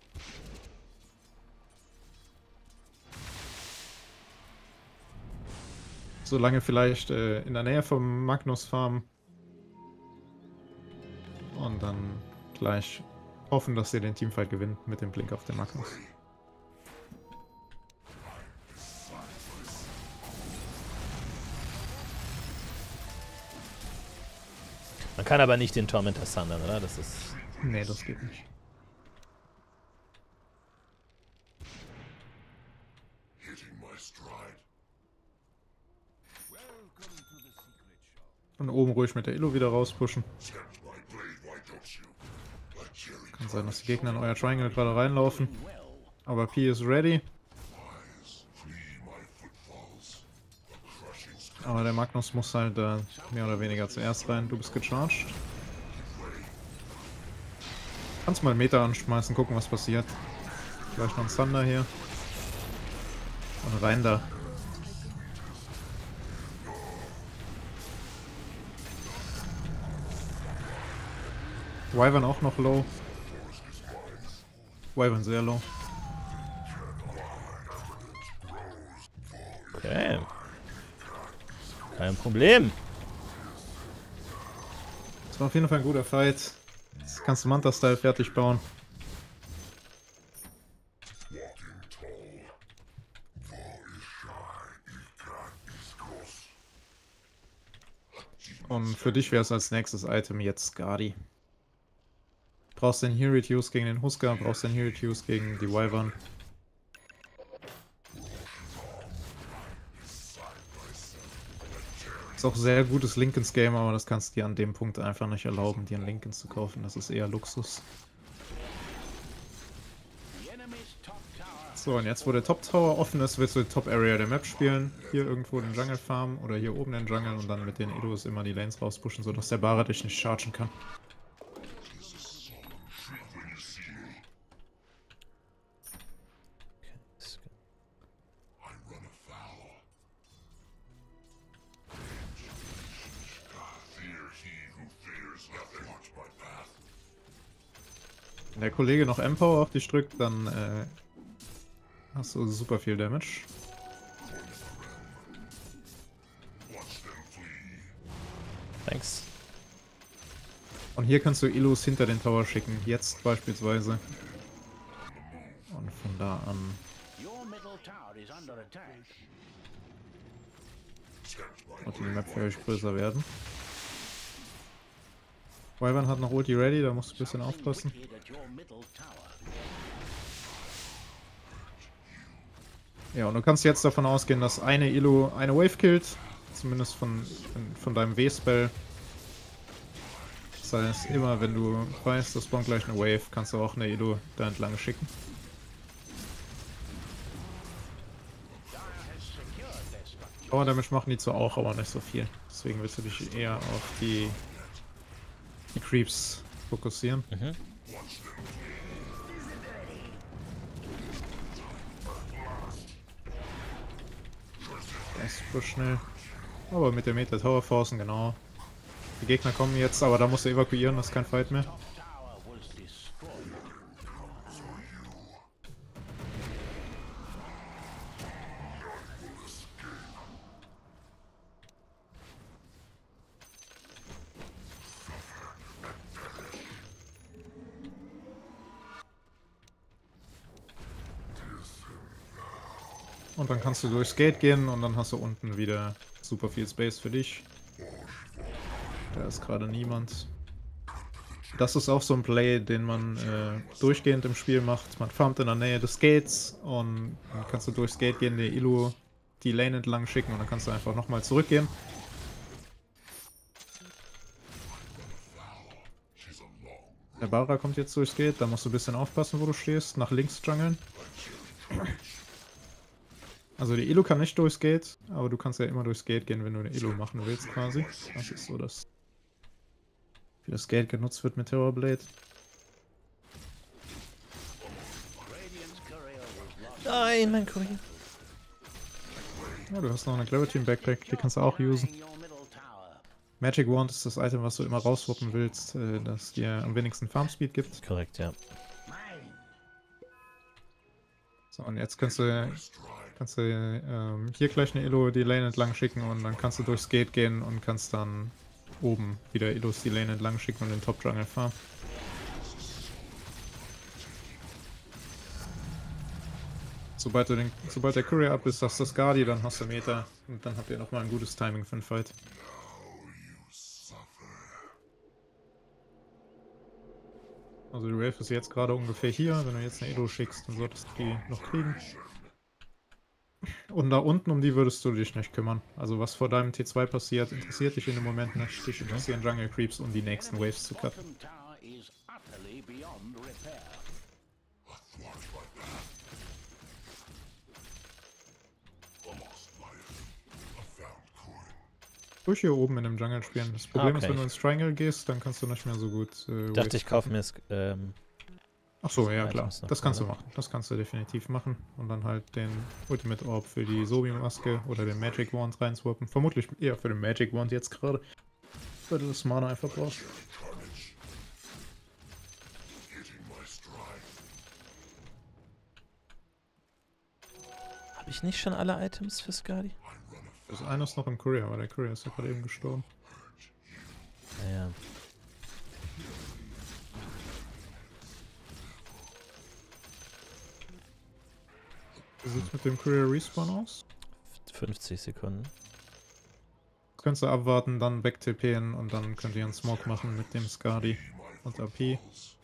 Solange vielleicht in der Nähe vom Magnus Farm. Und dann gleich hoffen, dass ihr den Teamfight gewinnt mit dem Blink auf den Magnus. Man kann aber nicht den Tormentor sundern, oder? Das ist... Nee, das geht nicht. Von oben ruhig mit der Illo wieder rauspushen. Kann Kann sein, dass die Gegner in euer Triangle gerade reinlaufen. Aber P ist ready. Aber der Magnus muss halt mehr oder weniger zuerst rein. Du bist gecharged. Kannst mal einen Meter anschmeißen, gucken, was passiert. Vielleicht noch ein Thunder hier. Und rein da. Wyvern auch noch low. Wyvern sehr low. Okay. Kein Problem. Das war auf jeden Fall ein guter Fight. Jetzt kannst du Manta-Style fertig bauen. Und für dich wäre es als nächstes Item jetzt Skadi. Brauchst den Hero Reduce gegen den Husker, brauchst den Hero Reduce gegen die Wyvern. Ist auch sehr gutes Lincolns Game, aber das kannst du dir an dem Punkt einfach nicht erlauben, dir einen Lincolns zu kaufen. Das ist eher Luxus. So, und jetzt, wo der Top Tower offen ist, willst du die Top Area der Map spielen. Hier irgendwo den Jungle farmen oder hier oben den Jungle und dann mit den Edos immer die Lanes rauspushen, sodass der Bara dich nicht chargen kann. Wenn der Kollege noch Empower auf dich drückt, dann hast du super viel Damage. Thanks. Und hier kannst du Illus hinter den Tower schicken, jetzt beispielsweise. Und von da an. Sollte die Map für euch größer werden. Wyvern hat noch Ulti ready, da musst du ein bisschen aufpassen. Ja, und du kannst jetzt davon ausgehen, dass eine Illu eine Wave killt. Zumindest von deinem W-Spell. Das heißt, immer wenn du weißt, das spawnt gleich eine Wave, kannst du auch eine Illu da entlang schicken. Power Damage machen die zwar auch, aber nicht so viel. Deswegen willst du dich eher auf die Creeps fokussieren. Mhm. Der ist super schnell. Aber mit der Meter Tower forcen, genau. Die Gegner kommen jetzt, aber da musst du evakuieren, das ist kein Fight mehr. Und dann kannst du durchs Gate gehen und dann hast du unten wieder super viel Space für dich. Da ist gerade niemand. Das ist auch so ein Play, den man durchgehend im Spiel macht. Man farmt in der Nähe des Gates und dann kannst du durchs Gate gehen, der Illu die Lane entlang schicken und dann kannst du einfach nochmal zurückgehen. Der Bara kommt jetzt durchs Gate, da musst du ein bisschen aufpassen, wo du stehst. Nach links jungeln. Also die Illu kann nicht durchs Gate, aber du kannst ja immer durchs Gate gehen, wenn du eine Illu machen willst quasi. Das ist so, dass wie das Gate genutzt wird mit Terrorblade. Nein, mein Kollege. Ja, du hast noch eine Clarity im Backpack, die kannst du auch usen. Magic Wand ist das Item, was du immer rauswuppen willst, das dir am wenigsten Farm Speed gibt. Korrekt, ja. So, und jetzt kannst du hier gleich eine Illu die Lane entlang schicken und dann kannst du durchs Gate gehen und kannst dann oben wieder Illus die Lane entlang schicken und den Top Jungle farmen. Sobald der Courier up ist, hast du das Guardi, dann hast du Meter und dann habt ihr nochmal ein gutes Timing für den Fight. Also die Wave ist jetzt gerade ungefähr hier, wenn du jetzt eine Illu schickst, dann solltest du die noch kriegen. Und da unten um die würdest du dich nicht kümmern. Also was vor deinem T2 passiert, interessiert dich in dem Moment nicht. Dich interessieren Jungle Creeps, um die nächsten Waves zu cutten. Ruhig hier oben in dem Jungle spielen. Das Problem ist, okay. wenn du ins Triangle gehst, dann kannst du nicht mehr so gut. Ich dachte, ich kaufe mir es. Ach so, ja klar. Items noch, Das kannst du oder? machen. Das kannst du definitiv machen. Und dann halt den Ultimate Orb für die Sobi-Maske oder den Magic Wand reinswappen. Vermutlich eher für den Magic Wand jetzt gerade. Weil du das Mana einfach brauchst. Hitting my stride. Habe ich nicht schon alle Items für Skadi? Das eine ist noch im Courier, aber der Courier ist ja gerade eben gestorben. Naja. Wie sieht's mit dem Courier Respawn aus? 50 Sekunden. Das kannst du abwarten, dann wegtippen und dann könnt ihr einen Smoke machen mit dem Skadi und AP.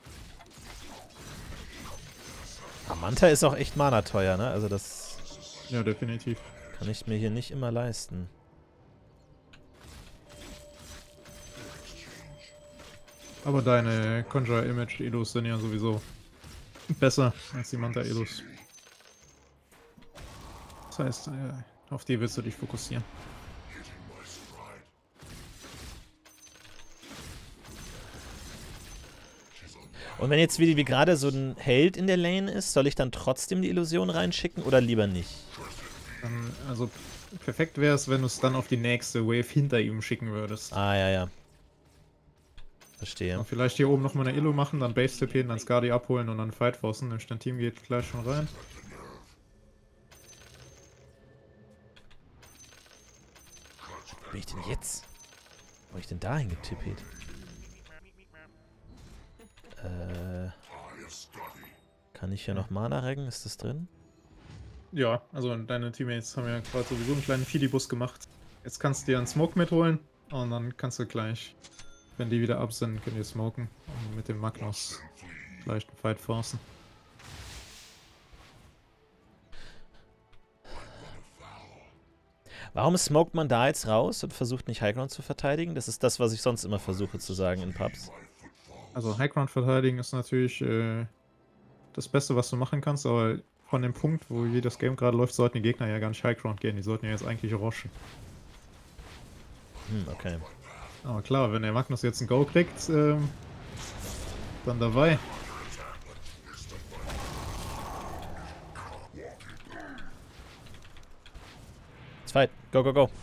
Manta ist auch echt Mana teuer, ne? Also das Ja, definitiv. kann ich mir hier nicht immer leisten. Aber deine Conjure Image Elos sind ja sowieso besser als die Manta Elos. Das heißt, auf die willst du dich fokussieren. Hitting my stride. Und wenn jetzt wie gerade so ein Held in der Lane ist, soll ich dann trotzdem die Illusion reinschicken oder lieber nicht? Also perfekt wäre es, wenn du es dann auf die nächste Wave hinter ihm schicken würdest. Ah, ja, ja. Verstehe. Und vielleicht hier oben nochmal eine Illu machen, dann Base tippen, dann Skadi abholen und dann Fight forcen. Dein Team geht gleich schon rein. Wo bin ich denn jetzt? Wo hab ich denn dahin getippt? Kann ich hier noch Mana reggen? Ist das drin? Ja, also deine Teammates haben ja gerade sowieso einen kleinen Filibus gemacht. Jetzt kannst du dir einen Smoke mitholen und dann kannst du gleich, wenn die wieder ab sind, könnt ihr smoken und mit dem Magnus gleich einen Fight forcen. Warum smoked man da jetzt raus und versucht nicht Highground zu verteidigen? Das ist das, was ich sonst immer versuche zu sagen in Pubs. Also Highground verteidigen ist natürlich das Beste, was du machen kannst, aber von dem Punkt, wo wie das Game gerade läuft, sollten die Gegner ja gar nicht Highground gehen, die sollten ja jetzt eigentlich rushen. Okay. Aber klar, wenn der Magnus jetzt ein Go kriegt, dann dabei. Fight. Go, go, go.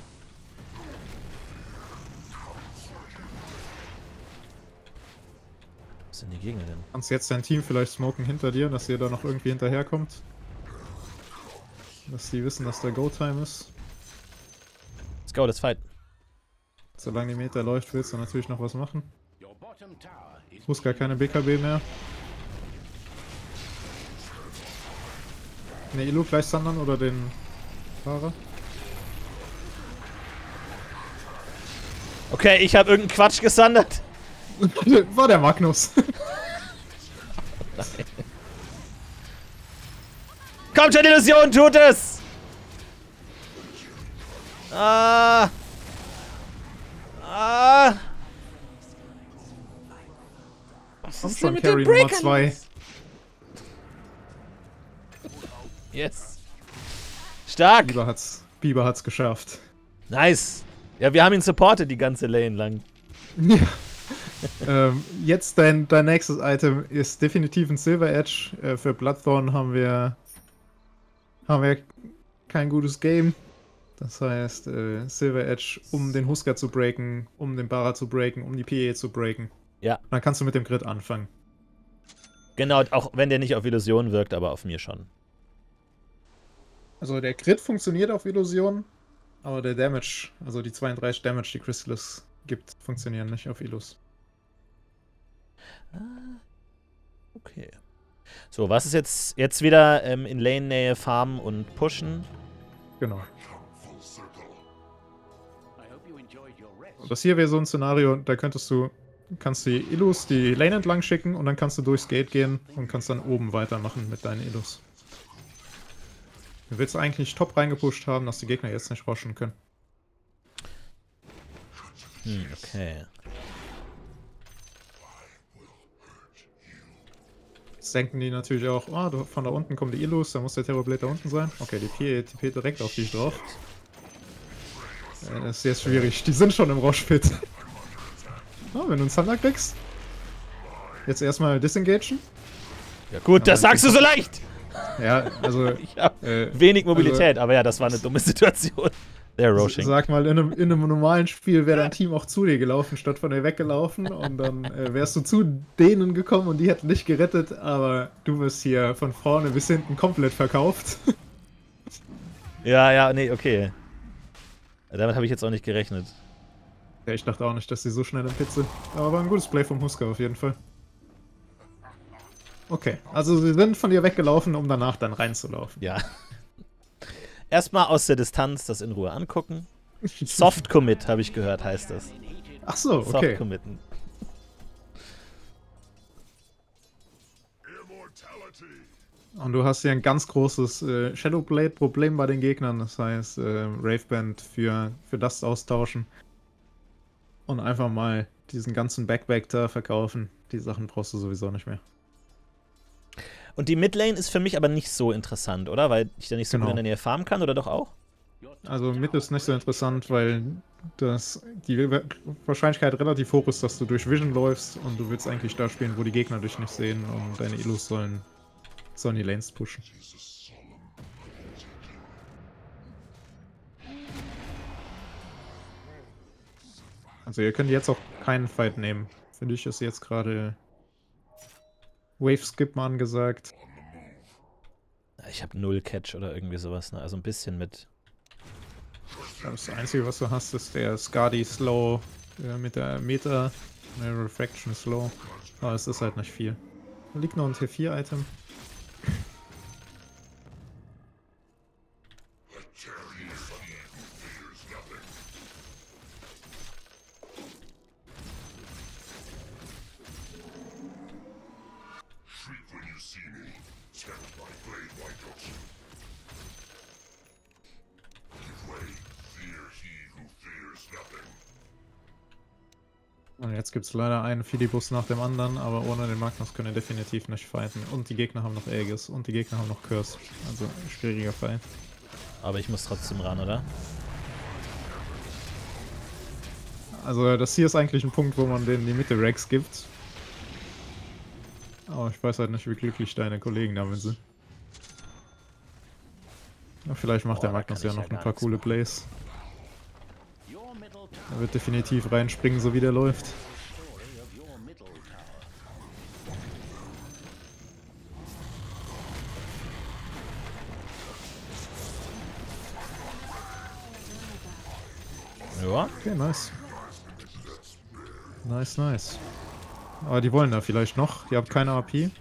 Was sind die Gegner denn? Kannst jetzt dein Team vielleicht smoken hinter dir, dass ihr da noch irgendwie hinterherkommt. Dass die wissen, dass der Go-Time ist. Let's go, let's fight. Solange die Meter läuft, willst du natürlich noch was machen. Your bottom tower is Ich muss gar keine BKB mehr. Ne, Illu gleich Sandern oder den Fahrer. Okay, ich habe irgendeinen Quatsch gesandert. War der Magnus. Kommt schon, Illusion, tut es! Ah! Ah! Was Kommt ist denn schon, mit den Carry Nummer Breakern? 2. Yes. Stark. Bieber hat's geschafft. Nice. Ja, wir haben ihn supportet die ganze Lane lang. Ja. Jetzt dein nächstes Item ist definitiv ein Silver Edge. Für Bloodthorn haben wir kein gutes Game. Das heißt, Silver Edge, um den Husker zu breaken, um den Bara zu breaken, um die PE zu breaken. Ja. Dann kannst du mit dem Grid anfangen. Genau, auch wenn der nicht auf Illusion wirkt, aber auf mir schon. Also der Crit funktioniert auf Illusion, aber der Damage, also die 32 Damage, die Chrysalis gibt, funktionieren nicht auf Illus. Okay. So, was ist jetzt wieder in Lane-Nähe farmen und pushen? Genau. Full circle. I hope you enjoyed your rest. Und das hier wäre so ein Szenario, da kannst du die Illus die Lane entlang schicken und dann kannst du durchs Gate gehen und kannst dann oben weitermachen mit deinen Illus. Du willst eigentlich top reingepusht haben, dass die Gegner jetzt nicht rushen können. Okay. Jetzt denken die natürlich auch, von da unten kommen die Illus, da muss der Terrorblade da unten sein. Okay, die TP direkt auf dich drauf. Das ist jetzt schwierig. Die sind schon im Roche-Pit. Oh, wenn du einen Thunder kriegst. Jetzt erstmal disengagen. Ja gut, das sagst du so leicht! Ja, also... Ich hab wenig Mobilität, aber ja, das war eine dumme Situation. Der Roshing. Sag mal, in einem normalen Spiel wäre dein Team auch zu dir gelaufen, statt von dir weggelaufen. Und dann wärst du zu denen gekommen und die hätten dich gerettet. Aber du wirst hier von vorne bis hinten komplett verkauft. Ja, nee, okay. Damit habe ich jetzt auch nicht gerechnet. Ja, ich dachte auch nicht, dass die so schnell im Pit sind. Aber war ein gutes Play vom Husker auf jeden Fall. Okay, also sie sind von dir weggelaufen, um danach dann reinzulaufen. Ja. Erstmal aus der Distanz das in Ruhe angucken. Soft Commit, habe ich gehört, heißt das. Ach so, okay. Soft Committen. Und du hast hier ein ganz großes Shadowblade-Problem bei den Gegnern. Das heißt, Raveband für Dust austauschen. Und einfach mal diesen ganzen Backback da verkaufen. Die Sachen brauchst du sowieso nicht mehr. Und die Midlane ist für mich aber nicht so interessant, oder? Weil ich da nicht so gut in der Nähe farmen kann, oder doch auch? Also Mid ist nicht so interessant, weil die Wahrscheinlichkeit relativ hoch ist, dass du durch Vision läufst und du willst eigentlich da spielen, wo die Gegner dich nicht sehen und deine Illus sollen die Lanes pushen. Also ihr könnt jetzt auch keinen Fight nehmen. Finde ich, ist jetzt gerade Wave Skip mal angesagt. Ich habe 0 Catch oder irgendwie sowas, ne? Also ein bisschen mit. Das Einzige, was du hast, ist der Skadi Slow mit der Meta, eine Refraction Slow. Aber es ist halt nicht viel. Da liegt noch ein T4-Item. Und jetzt gibt es leider einen Filibus nach dem anderen, aber ohne den Magnus können wir definitiv nicht fighten. Und die Gegner haben noch Aegis und die Gegner haben noch Curse. Also schwieriger Fight. Aber ich muss trotzdem ran, oder? Also das hier ist eigentlich ein Punkt, wo man denen die Mitte Rex gibt. Aber ich weiß halt nicht, wie glücklich deine Kollegen damit sind. Ja, vielleicht macht der Magnus ja noch ein paar coole Plays. Er wird definitiv reinspringen, so wie der läuft. Ja. Okay, nice. Nice. Aber die wollen da vielleicht noch. Ihr habt keine AP. Die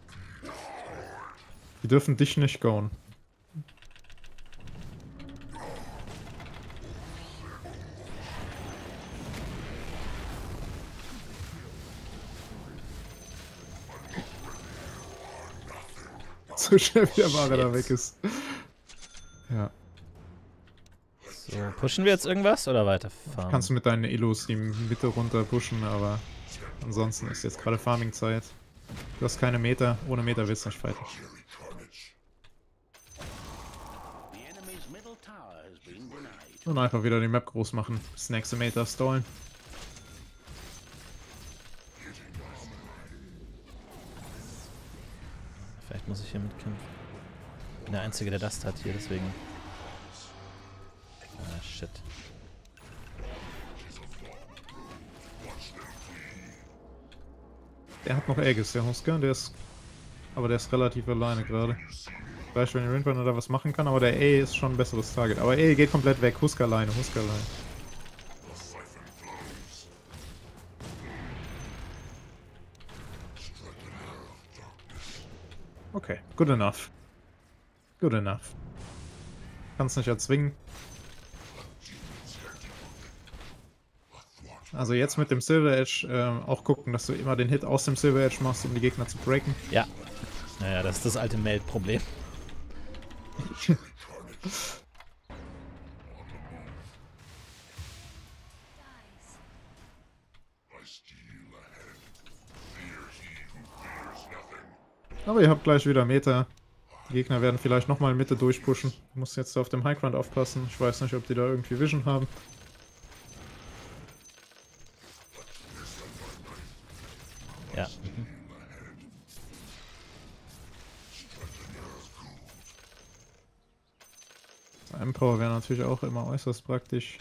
dürfen dich nicht goen. So schnell wie der Ware da weg ist. Ja. So, pushen wir jetzt irgendwas oder weiterfahren? Kannst du mit deinen Illus die Mitte runter pushen, aber ansonsten ist jetzt gerade Farming-Zeit. Du hast keine Meter. Ohne Meter willst du nicht fighten. Und einfach wieder die Map groß machen. Das nächste Meter stallen. Vielleicht muss ich hier mitkämpfen. Ich bin der Einzige, der das hat hier, deswegen. Ah, shit. Der hat noch Aegis, der Husker. Aber der ist relativ alleine gerade. Vielleicht, wenn Windrunner da was machen kann, aber der A ist schon ein besseres Target. Aber A geht komplett weg. Husker alleine. Okay, good enough. Kannst nicht erzwingen. Also jetzt mit dem Silver Edge auch gucken, dass du immer den Hit aus dem Silver Edge machst, um die Gegner zu breaken. Ja. Naja, das ist das alte Meld-Problem. Aber ihr habt gleich wieder Meter. Die Gegner werden vielleicht nochmal Mitte durchpushen. Du musst jetzt auf dem Highground aufpassen. Ich weiß nicht, ob die da irgendwie Vision haben. Ja. Empower wäre natürlich auch immer äußerst praktisch.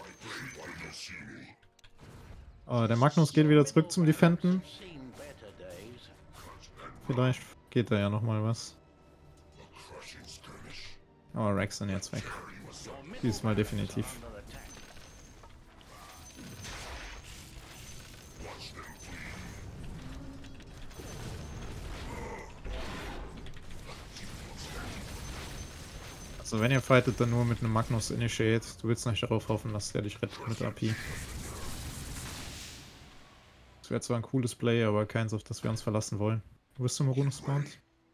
Der Magnus geht wieder zurück zum Defenden. Seen better days. Vielleicht geht da ja nochmal was. Aber Rex sind jetzt weg. Diesmal definitiv. Under attack. Also wenn ihr fightet, dann nur mit einem Magnus Initiate. Du willst nicht darauf hoffen, dass der dich rettet mit AP. Das wäre zwar ein cooles Play, aber keins, auf das wir uns verlassen wollen. Wo bist du, Maruno spawned?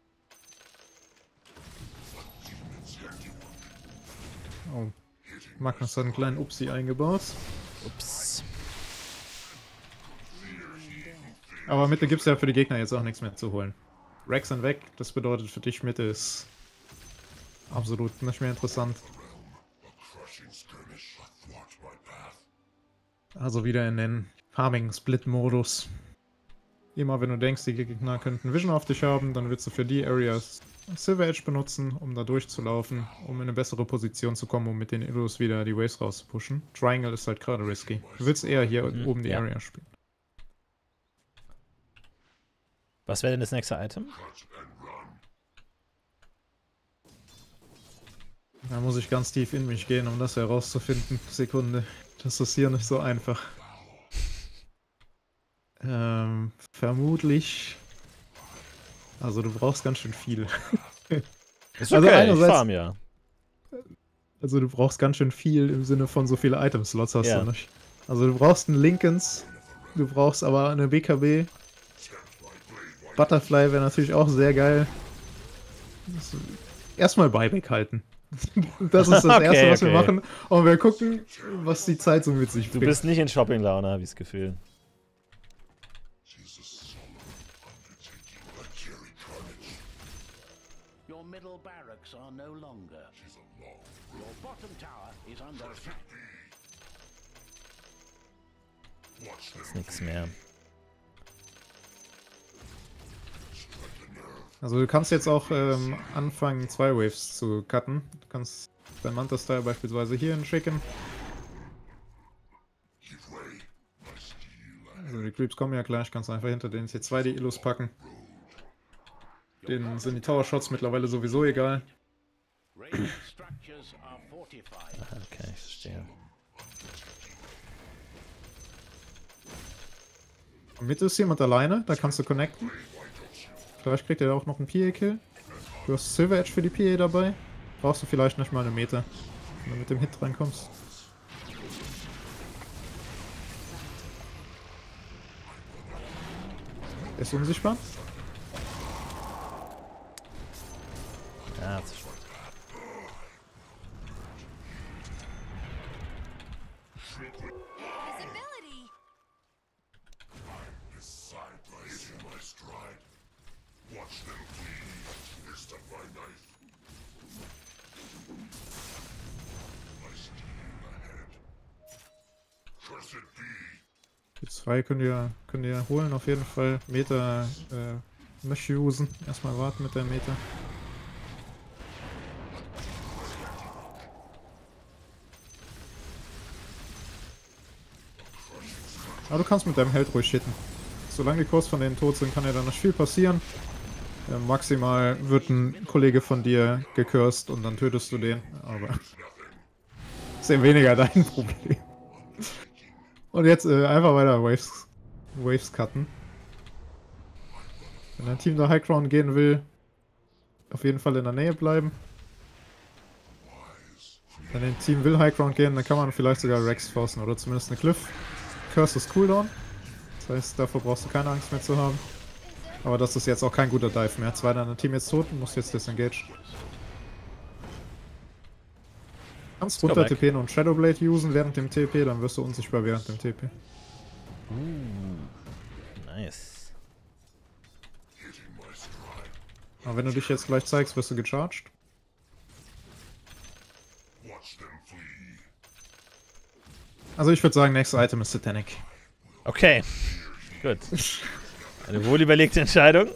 Oh. Magnus hat einen kleinen Upsi eingebaut. Ups. Aber Mitte gibt es ja für die Gegner jetzt auch nichts mehr zu holen. Rex sind weg, das bedeutet für dich Mitte ist absolut nicht mehr interessant. Also wieder in den Farming-Split-Modus. Immer wenn du denkst, die Gegner könnten Vision auf dich haben, dann willst du für die Areas Silver Edge benutzen, um da durchzulaufen, um in eine bessere Position zu kommen, um mit den Illos wieder die Waves rauszupushen. Triangle ist halt gerade risky. Du willst eher hier oben die ja. Area spielen. Was wäre denn das nächste Item? Da muss ich ganz tief in mich gehen, um das herauszufinden. Sekunde. Das ist hier nicht so einfach. Vermutlich. Also du brauchst ganz schön viel. Ist Also okay, einerseits- ich farm ja. Also du brauchst ganz schön viel im Sinne von so viele Item-Slots hast Ja. du nicht. Also du brauchst einen Lincolns, du brauchst aber eine BKB. Butterfly wäre natürlich auch sehr geil. Erstmal Buyback halten. Das ist das Okay, Erste, was wir okay. machen. Und wir gucken, was die Zeit so mit sich Du bringt. bist nicht in Shopping-Laune, habe ich das Gefühl. Your middle barracks are no longer. Your bottom tower is under attack. Ist nix mehr. Also du kannst jetzt auch anfangen, 2 Waves zu cutten. Du kannst dein Manta-Style beispielsweise hier hinschicken. Also die Creeps kommen ja gleich, kannst einfach hinter den C2 die Illus packen. Denen sind die Tower-Shots mittlerweile sowieso egal. Radiant structures are fortified. Okay, ich verstehe. Und Mitte ist jemand alleine, da kannst du connecten. Vielleicht kriegt er auch noch einen PA-Kill. Du hast Silver Edge für die PA dabei. Brauchst du vielleicht nicht mal eine Meter, wenn du mit dem Hit reinkommst. Er ist unsichtbar. Ja, das ist schön. Visibility. Die 2 könnt ihr holen auf jeden Fall. Meter nicht usen. Erstmal warten mit der Meter. Aber du kannst mit deinem Held ruhig hitten. Solange die Kurs von denen tot sind, kann ja da nicht viel passieren. Maximal wird ein Kollege von dir gecursed und dann tötest du den. Aber ist ja weniger dein Problem. Und jetzt einfach weiter Waves cutten. Wenn dein Team da High Ground gehen will, auf jeden Fall in der Nähe bleiben. Wenn dein Team will High Ground gehen, dann kann man vielleicht sogar Rex forcen oder zumindest eine Cliff. Curse ist Cooldown. Das heißt, davor brauchst du keine Angst mehr zu haben. Aber das ist jetzt auch kein guter Dive mehr. 2 deiner Team jetzt tot und musst jetzt disengage. Kannst go runter back. TPen und Shadowblade usen während dem TP, dann wirst du unsichtbar während dem TP. Nice. Aber wenn du dich jetzt gleich zeigst, wirst du gecharged. Also ich würde sagen, nächstes Item ist Satanic. Okay. Gut. Eine wohlüberlegte Entscheidung.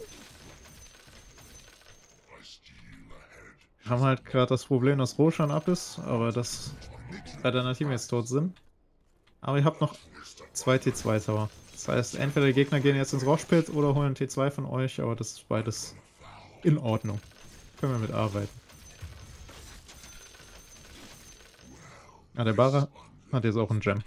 Wir haben halt gerade das Problem, dass Roshan ab ist, aber dass bei deiner Teammates tot sind. Aber ihr habt noch 2 T2 Tower. Das heißt, entweder die Gegner gehen jetzt ins Rosh-Pit oder holen T2 von euch, aber das ist beides in Ordnung. Können wir mitarbeiten. Ja, der Bara hat jetzt auch einen Gem.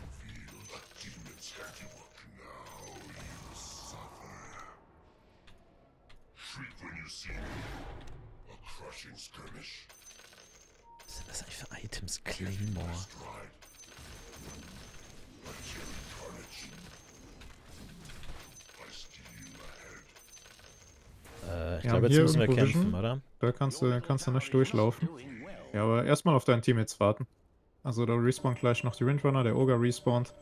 Was sind das eigentlich für Items? Claymore. Ich glaube, jetzt hier müssen wir irgendwo kämpfen, Vision. oder? Da kannst du nicht durchlaufen. Ja, aber erstmal auf deinen Teammates warten. Also da respawnt gleich noch die Windrunner, der Ogre respawnt.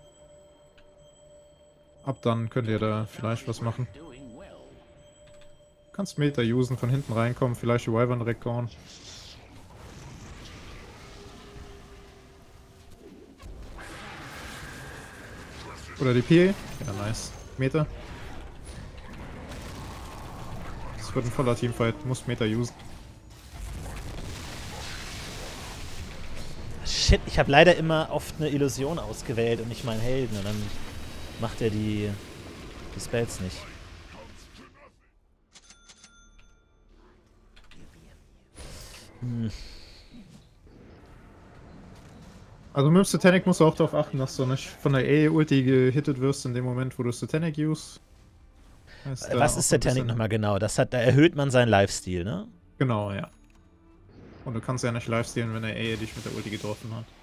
Ab dann könnt ihr da vielleicht was machen. Kannst Meter usen, von hinten reinkommen, vielleicht die Wyvern direkt hauen. Oder die PA. Ja, nice. Meter. Das wird ein voller Teamfight, muss Meter usen. Shit, ich habe leider immer oft eine Illusion ausgewählt und nicht meinen Helden. Und dann macht er die Spells nicht. Also mit dem Satanic musst du auch darauf achten, dass du nicht von der E-Ulti gehittet wirst in dem Moment, wo du Satanic use. Was ist Satanic nochmal genau? Da erhöht man seinen Lifesteal, ne? Genau, ja. Und du kannst ja nicht lifestealen, wenn der A dich mit der Ulti getroffen hat.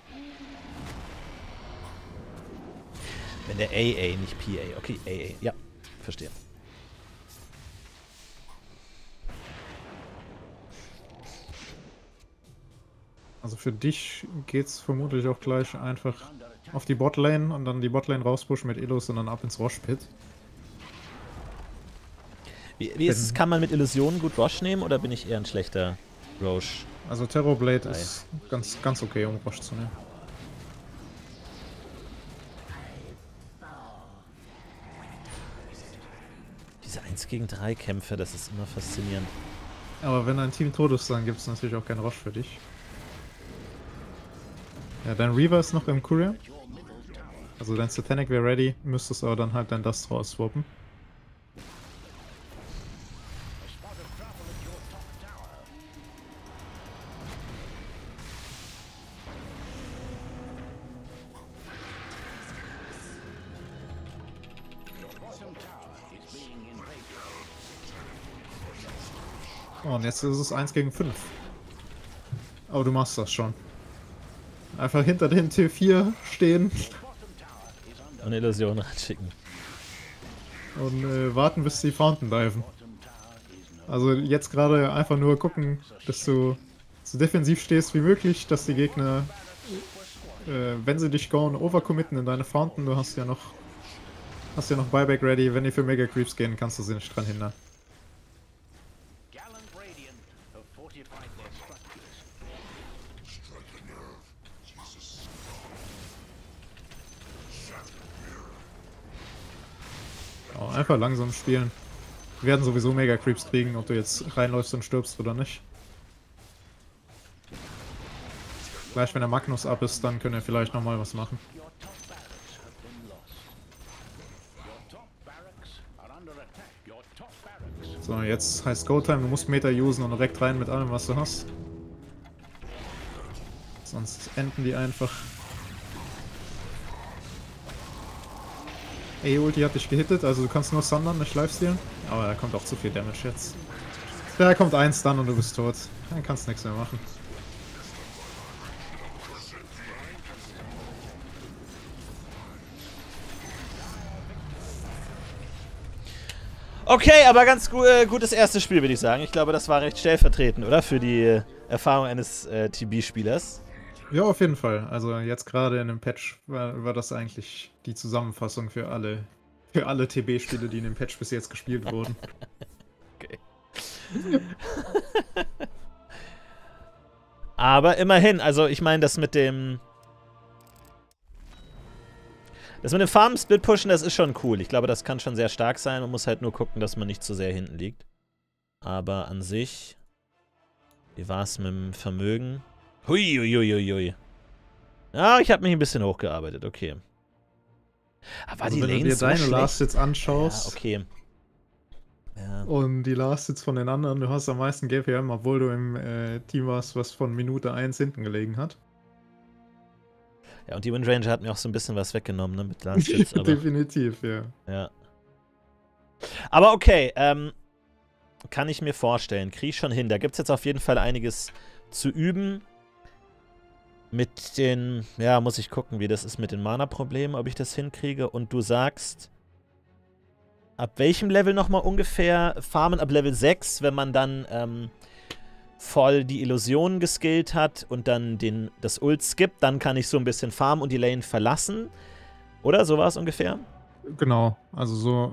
Wenn der AA, nicht PA. Okay, AA. Ja, verstehe. Also für dich geht's vermutlich auch gleich einfach auf die Botlane und dann die Botlane rauspushen mit Elos und dann ab ins Rosh-Pit. Wie ist es? Kann man mit Illusionen gut Rosh nehmen oder bin ich eher ein schlechter Rosh? Also Terrorblade ist ganz okay, um Rosh zu nehmen. Diese 1 gegen 3 Kämpfe, das ist immer faszinierend. Aber wenn dein Team tot ist, dann gibt es natürlich auch keinen Rosh für dich. Ja, dein Reaver ist noch im Courier. Also dein Satanic wäre ready, müsstest aber dann halt dein Dust raus swappen. Oh, und jetzt ist es 1 gegen 5. Aber du machst das schon. Einfach hinter den T4 stehen Und Illusionen reinschicken. und warten, bis die Fountain diven. Also jetzt gerade einfach nur gucken, dass du so defensiv stehst wie möglich, dass die Gegner, wenn sie dich goen, overcommitten in deine Fountain. Du hast ja noch Buyback ready. Wenn die für Mega Creeps gehen, kannst du sie nicht dran hindern. Oh, einfach langsam spielen. Wir werden sowieso Mega Creeps kriegen, ob du jetzt reinläufst und stirbst oder nicht. Gleich wenn der Magnus ab ist, dann können wir vielleicht nochmal was machen. So, jetzt heißt Go-Time, du musst Meter usen und direkt rein mit allem, was du hast. Sonst enden die einfach. E-Ulti hat dich gehittet, also du kannst nur Sundern, nicht lifestealen. Aber da kommt auch zu viel Damage jetzt. Da kommt ein Stun und du bist tot. Dann kannst du nichts mehr machen. Okay, aber ganz gutes erstes Spiel, würde ich sagen. Ich glaube, das war recht stellvertretend, oder? Für die Erfahrung eines TB-Spielers. Ja, auf jeden Fall. Also jetzt gerade in dem Patch war das eigentlich die Zusammenfassung für alle TB-Spiele, die in dem Patch bis jetzt gespielt wurden. Okay. Aber immerhin, also ich meine, das mit dem... Das mit dem Farm-Split pushen, das ist schon cool. Ich glaube, das kann schon sehr stark sein. Man muss halt nur gucken, dass man nicht zu sehr hinten liegt. Aber an sich, wie war es mit dem Vermögen? Hui. Ja, ich habe mich ein bisschen hochgearbeitet, okay. Aber Also die wenn du Lane dir so deine schlecht? Last jetzt anschaust Ja, okay. Ja. und die Last jetzt von den anderen, du hast am meisten GPM, obwohl du im Team warst, was von Minute 1 hinten gelegen hat. Ja, und die Windranger hat mir auch so ein bisschen was weggenommen, ne, mit Last Hits, aber, Definitiv, ja. ja. Aber okay, kann ich mir vorstellen. Krieg ich schon hin. Da gibt es jetzt auf jeden Fall einiges zu üben. Mit den, ja, muss ich gucken, wie das ist mit den Mana-Problemen, ob ich das hinkriege. Und du sagst, ab welchem Level nochmal ungefähr farmen? Ab Level 6, wenn man dann voll die Illusionen geskillt hat und dann das Ult skippt, dann kann ich so ein bisschen farmen und die Lane verlassen. Oder? So war es ungefähr? Genau, also so,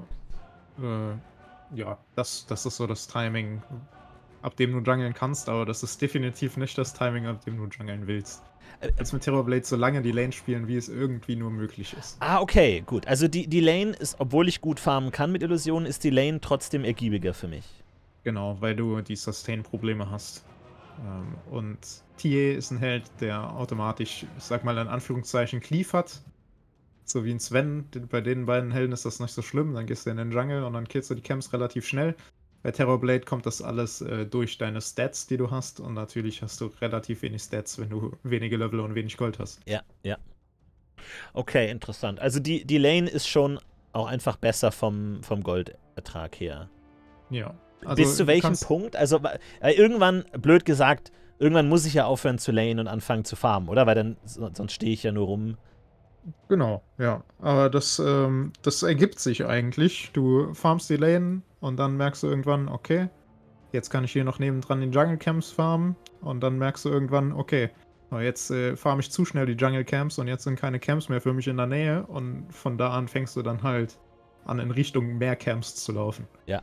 ja, das ist so das Timing, ab dem du jungeln kannst, aber das ist definitiv nicht das Timing, ab dem du jungeln willst. Jetzt mit Terrorblade so lange die Lane spielen, wie es irgendwie nur möglich ist. Ah, okay, gut. Also die Lane ist, obwohl ich gut farmen kann mit Illusionen, ist die Lane trotzdem ergiebiger für mich. Genau, weil du die Sustain-Probleme hast. Und TA ist ein Held, der automatisch, ich sag mal in Anführungszeichen, Cleave hat. So wie ein Sven, bei den beiden Helden ist das nicht so schlimm. Dann gehst du in den Jungle und dann killst du die Camps relativ schnell. Bei Terrorblade kommt das alles durch deine Stats, die du hast. Und natürlich hast du relativ wenig Stats, wenn du wenige Level und wenig Gold hast. Ja. Okay, interessant. Also die Lane ist schon auch einfach besser vom Goldertrag her. Ja. Also Bis zu welchem Punkt? Also irgendwann, blöd gesagt, irgendwann muss ich ja aufhören zu lanen und anfangen zu farmen, oder? Weil dann, sonst stehe ich ja nur rum. Genau, ja. Aber das ergibt sich eigentlich. Du farmst die Lane und dann merkst du irgendwann, okay, jetzt kann ich hier noch nebendran den Jungle Camps farmen. Und dann merkst du irgendwann, okay, jetzt farm ich zu schnell die Jungle Camps und jetzt sind keine Camps mehr für mich in der Nähe. Und von da an fängst du dann halt an, in Richtung mehr Camps zu laufen. Ja.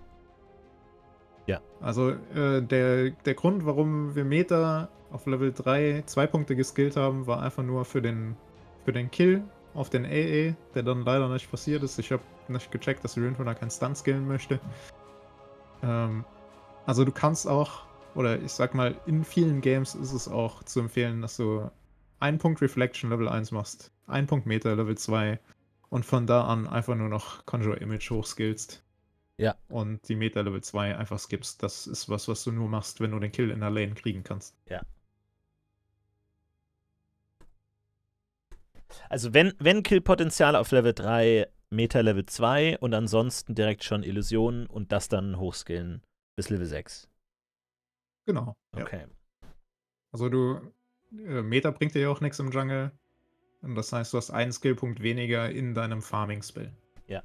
Also der Grund, warum wir Meta auf Level 3 2 Punkte geskillt haben, war einfach nur für den Kill auf den AA, der dann leider nicht passiert ist. Ich habe nicht gecheckt, dass Rintrunner keinen Stun skillen möchte. Also du kannst auch, oder ich sag mal, in vielen Games ist es auch zu empfehlen, dass du 1 Punkt Reflection Level 1 machst, 1 Punkt Meta Level 2 und von da an einfach nur noch Conjure Image hochskillst. Ja. Und die Meta Level 2 einfach skippst. Das ist was du nur machst, wenn du den Kill in der Lane kriegen kannst. Ja. Also wenn Killpotenzial auf Level 3, Meta Level 2 und ansonsten direkt schon Illusionen und das dann hochskillen bis Level 6. Genau. Ja. Okay. Also Meta bringt dir ja auch nichts im Jungle. Und das heißt, du hast einen Skillpunkt weniger in deinem Farming-Spell. Ja.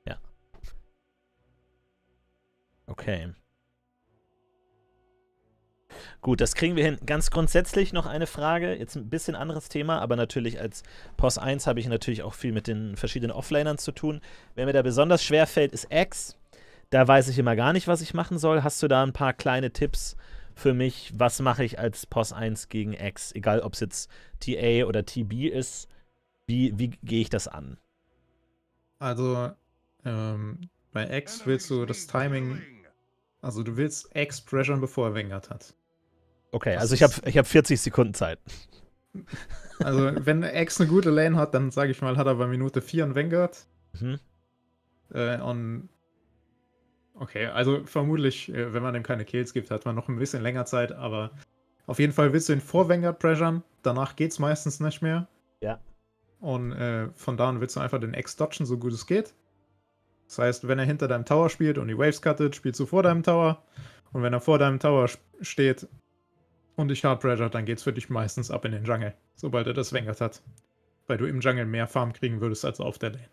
Okay. Gut, das kriegen wir hin. Ganz grundsätzlich noch eine Frage, jetzt ein bisschen anderes Thema, aber natürlich als POS 1 habe ich natürlich auch viel mit den verschiedenen Offlanern zu tun. Wer mir da besonders schwer fällt, ist X. Da weiß ich immer gar nicht, was ich machen soll. Hast du da ein paar kleine Tipps für mich? Was mache ich als POS 1 gegen X? Egal, ob es jetzt TA oder TB ist. Wie gehe ich das an? Also, bei X willst du das Timing, also du willst X pressuren, bevor er Vanguard hat. Okay, Das also ich hab 40 Sekunden Zeit. Also, wenn X eine gute Lane hat, dann sage ich mal, hat er bei Minute 4 einen Vanguard. Okay, also vermutlich, wenn man ihm keine Kills gibt, hat man noch ein bisschen länger Zeit, aber auf jeden Fall willst du ihn vor Vanguard pressuren, danach geht's meistens nicht mehr. Ja. Und von da an willst du einfach den X dodgen, so gut es geht. Das heißt, wenn er hinter deinem Tower spielt und die Waves cuttet, spielst du vor deinem Tower. Und wenn er vor deinem Tower steht und dich hard pressure, dann geht's für dich meistens ab in den Jungle, sobald er das Vanguard hat. Weil du im Jungle mehr Farm kriegen würdest als auf der Lane.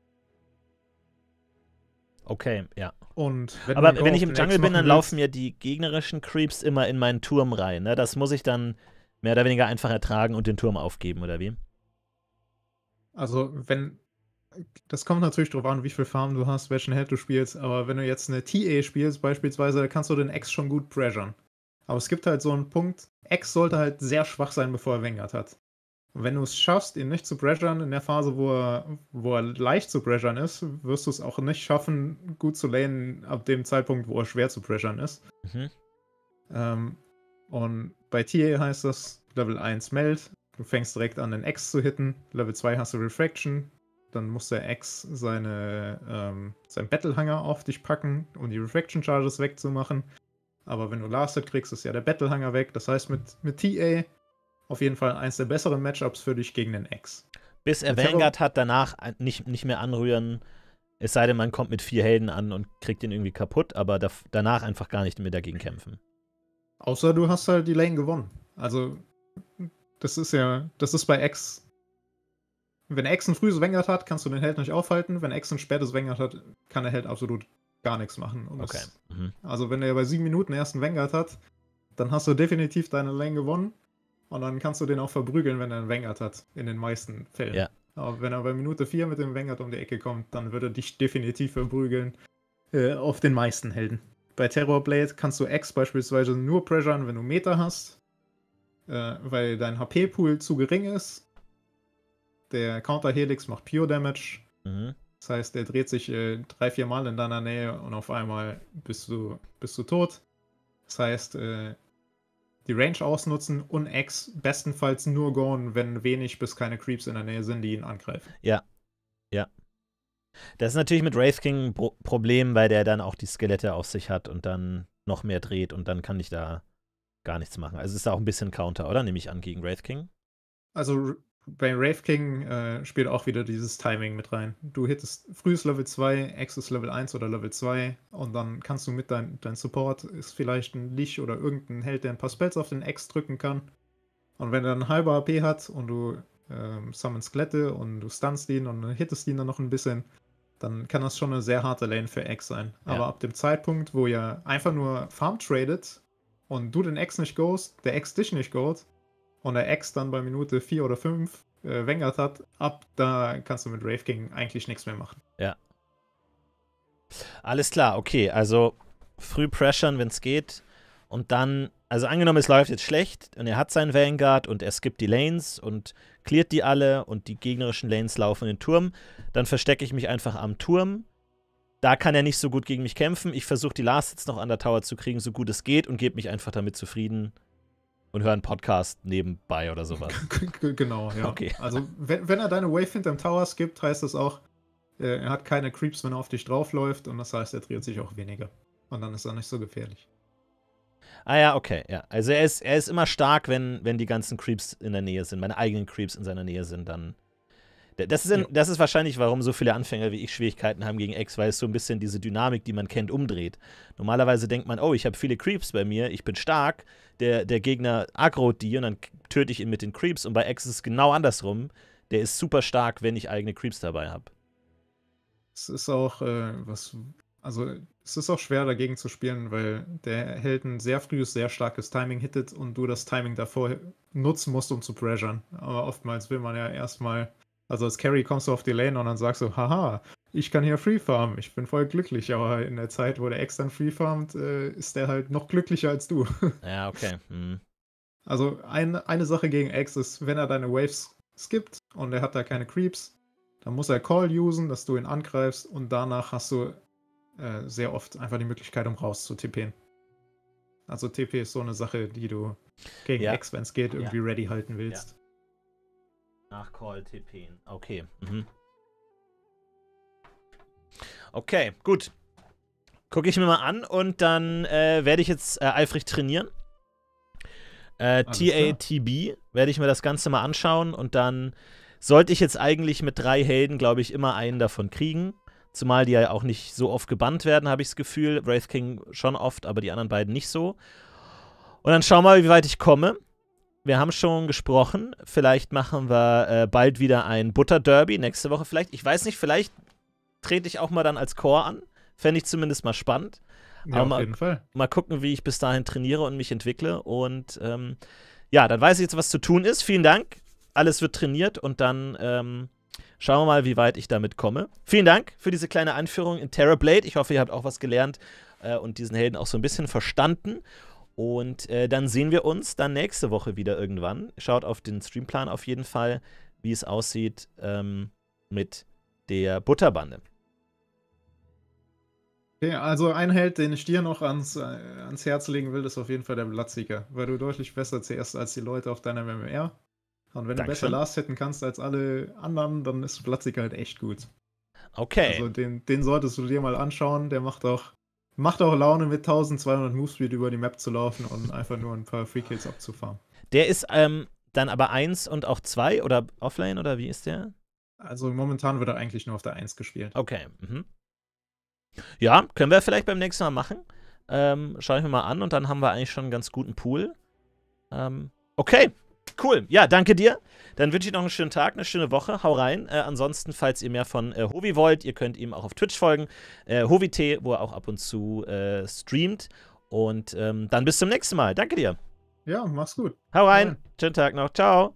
Okay, ja. Und Aber wenn ich im Jungle bin, dann laufen mir die gegnerischen Creeps immer in meinen Turm rein. Ne? Das muss ich dann mehr oder weniger einfach ertragen und den Turm aufgeben, oder wie? Also, das kommt natürlich drauf an, wie viel Farm du hast, welchen Held du spielst, aber wenn du jetzt eine TA spielst, beispielsweise, da kannst du den X schon gut pressuren. Aber es gibt halt so einen Punkt, X sollte halt sehr schwach sein, bevor er Vanguard hat. Und wenn du es schaffst, ihn nicht zu pressuren in der Phase, wo er leicht zu pressuren ist, wirst du es auch nicht schaffen, gut zu lanen ab dem Zeitpunkt, wo er schwer zu pressuren ist. Und bei TA heißt das Level 1 Meld. Du fängst direkt an, den X zu hitten. Level 2 hast du Refraction. Dann muss der X sein Battlehanger auf dich packen, um die Refraction Charges wegzumachen. Aber wenn du Lasted kriegst, ist ja der Battlehanger weg. Das heißt, mit TA auf jeden Fall eins der besseren Matchups für dich gegen den X. Bis er Vanguard hat, danach nicht mehr anrühren. Es sei denn, man kommt mit 4 Helden an und kriegt ihn irgendwie kaputt, aber danach einfach gar nicht mehr dagegen kämpfen. Außer du hast halt die Lane gewonnen. Also, das ist bei X. Wenn X ein frühes Vanguard hat, kannst du den Held nicht aufhalten. Wenn X ein spätes Vanguard hat, kann der Held absolut gar nichts machen. Und Okay. also, wenn er bei 7 Minuten erst einen Vanguard hat, dann hast du definitiv deine Lane gewonnen. Und dann kannst du den auch verprügeln, wenn er einen Vanguard hat. In den meisten Fällen. Ja. Aber wenn er bei Minute 4 mit dem Vanguard um die Ecke kommt, dann würde er dich definitiv verprügeln. Auf den meisten Helden. Bei Terrorblade kannst du X beispielsweise nur pressuren, wenn du Meter hast. Weil dein HP-Pool zu gering ist. Der Counter-Helix macht Pure Damage. Das heißt, der dreht sich 3-4 Mal in deiner Nähe und auf einmal bist du tot. Das heißt, die Range ausnutzen und X bestenfalls nur goen, wenn wenig bis keine Creeps in der Nähe sind, die ihn angreifen. Ja. Das ist natürlich mit Wraith King ein Problem, weil der dann auch die Skelette auf sich hat und dann noch mehr dreht und dann kann ich da gar nichts machen. Also ist da auch ein bisschen Counter, oder? Nehme ich an, gegen Wraith King? Also bei Wraith King spielt auch wieder dieses Timing mit rein. Du hittest frühes Level 2, X ist Level 1 oder Level 2 und dann kannst du mit dein Support ist vielleicht ein Lich oder irgendein Held, der ein paar Spells auf den X drücken kann. Und wenn er einen halber AP hat und du summonst Skelette und du stunst ihn und hittest ihn dann noch ein bisschen, dann kann das schon eine sehr harte Lane für X sein. Ja. Aber ab dem Zeitpunkt, wo ihr einfach nur Farm tradet und du den X nicht goest, der X dich nicht goet und der X dann bei Minute 4 oder 5 Vanguard hat, ab da kannst du mit Wraith King eigentlich nichts mehr machen. Ja. Alles klar, okay. Also früh pressuren, wenn es geht. Und dann, also angenommen, es läuft jetzt schlecht und er hat seinen Vanguard und er skippt die Lanes und cleart die alle und die gegnerischen Lanes laufen in den Turm, dann verstecke ich mich einfach am Turm. Da kann er nicht so gut gegen mich kämpfen. Ich versuche die Last-Hits noch an der Tower zu kriegen, so gut es geht und gebe mich einfach damit zufrieden und höre einen Podcast nebenbei oder sowas. Genau, ja. Okay. Also wenn er deine Wave hinterm Tower skippt, heißt das auch, er hat keine Creeps, wenn er auf dich draufläuft und das heißt, er dreht sich auch weniger. Und dann ist er nicht so gefährlich. Ah ja, okay, ja. Also er ist immer stark, wenn die ganzen Creeps in der Nähe sind, meine eigenen Creeps in seiner Nähe sind, dann. Das ist wahrscheinlich, warum so viele Anfänger wie ich Schwierigkeiten haben gegen X, weil es so ein bisschen diese Dynamik, die man kennt, umdreht. Normalerweise denkt man, oh, ich habe viele Creeps bei mir, ich bin stark, der Gegner aggrot die und dann töte ich ihn mit den Creeps und bei X ist es genau andersrum. Der ist super stark, wenn ich eigene Creeps dabei habe. Es ist auch es ist auch schwer dagegen zu spielen, weil der Held ein sehr frühes, sehr starkes Timing hittet und du das Timing davor nutzen musst, um zu pressuren. Aber oftmals will man ja erstmal, also als Carry kommst du auf die Lane und dann sagst du, haha, ich kann hier free farmen, ich bin voll glücklich, aber in der Zeit, wo der Ex dann free farmt, ist der halt noch glücklicher als du. Ja, okay. Also eine Sache gegen Ex ist, wenn er deine Waves skippt und er hat da keine Creeps, dann muss er Call usen, dass du ihn angreifst und danach hast du sehr oft einfach die Möglichkeit, um raus zu TPen. Also TP ist so eine Sache, die du gegen X, wenn es geht, irgendwie ready halten willst. Ja. Nach Call TPen. Okay. Okay, gut. Gucke ich mir mal an und dann werde ich jetzt eifrig trainieren. TATB werde ich mir das Ganze mal anschauen und dann sollte ich jetzt eigentlich mit 3 Helden, glaube ich, immer einen davon kriegen. Zumal die ja auch nicht so oft gebannt werden, habe ich das Gefühl. Wraith King schon oft, aber die anderen beiden nicht so. Und dann schauen wir mal, wie weit ich komme. Wir haben schon gesprochen. Vielleicht machen wir bald wieder ein Butter-Derby. Nächste Woche vielleicht. Ich weiß nicht, vielleicht trete ich auch mal dann als Core an. Fände ich zumindest mal spannend. Ja, aber auf jeden Fall. Mal gucken, wie ich bis dahin trainiere und mich entwickle. Und ja, dann weiß ich jetzt, was zu tun ist. Vielen Dank. Alles wird trainiert und dann schauen wir mal, wie weit ich damit komme. Vielen Dank für diese kleine Einführung in Terrorblade. Ich hoffe, ihr habt auch was gelernt und diesen Helden auch so ein bisschen verstanden. Und dann sehen wir uns dann nächste Woche wieder irgendwann. Schaut auf den Streamplan auf jeden Fall, wie es aussieht mit der Butterbande. Okay, also ein Held, den ich dir noch ans Herz legen will, ist auf jeden Fall der Bloodseeker, weil du deutlich besser zehrst als die Leute auf deiner MMR. Und wenn du besser Dankeschön. Last hitten kannst als alle anderen, dann ist Bloodseeker halt echt gut. Okay. Also den solltest du dir mal anschauen. Der macht auch Laune, mit 1200 Movespeed über die Map zu laufen und einfach nur ein paar Free-Kills abzufahren. Der ist dann aber 1 und auch 2 oder Offlane oder wie ist der? Also momentan wird er eigentlich nur auf der 1 gespielt. Okay. Mhm. Ja, können wir vielleicht beim nächsten Mal machen. Schaue ich mir mal an und dann haben wir eigentlich schon einen ganz guten Pool. Okay, cool. Ja, danke dir. Dann wünsche ich noch einen schönen Tag, eine schöne Woche. Hau rein. Ansonsten, falls ihr mehr von Hovi wollt, ihr könnt ihm auch auf Twitch folgen. HoviT, wo er auch ab und zu streamt. Und dann bis zum nächsten Mal. Danke dir. Ja, mach's gut. Hau rein. Ja. Schönen Tag noch. Ciao.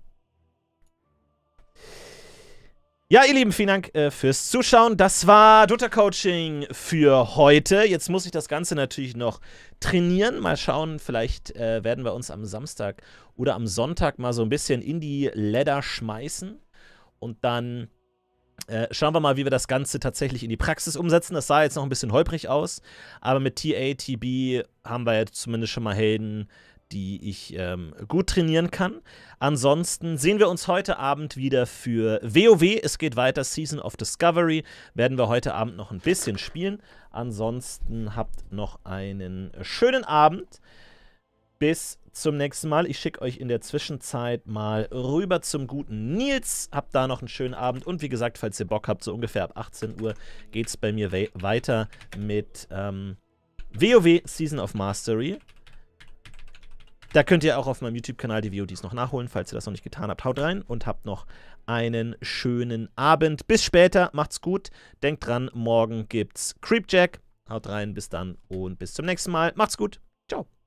Ja, ihr Lieben, vielen Dank fürs Zuschauen. Das war Dota Coaching für heute. Jetzt muss ich das Ganze natürlich noch trainieren. Mal schauen, vielleicht werden wir uns am Samstag oder am Sonntag mal so ein bisschen in die Ladder schmeißen. Und dann schauen wir mal, wie wir das Ganze tatsächlich in die Praxis umsetzen. Das sah jetzt noch ein bisschen holprig aus. Aber mit TA, TB haben wir jetzt zumindest schon mal Helden, die ich gut trainieren kann. Ansonsten sehen wir uns heute Abend wieder für WoW. Es geht weiter, Season of Discovery. Werden wir heute Abend noch ein bisschen spielen. Ansonsten habt noch einen schönen Abend. Bis zum nächsten Mal. Ich schicke euch in der Zwischenzeit mal rüber zum guten Nils. Habt da noch einen schönen Abend. Und wie gesagt, falls ihr Bock habt, so ungefähr ab 18 Uhr geht es bei mir weiter mit WoW Season of Mastery. Da könnt ihr auch auf meinem YouTube-Kanal die VODs noch nachholen, falls ihr das noch nicht getan habt. Haut rein und habt noch einen schönen Abend. Bis später, macht's gut. Denkt dran, morgen gibt's Creepjack. Haut rein, bis dann und bis zum nächsten Mal. Macht's gut. Ciao.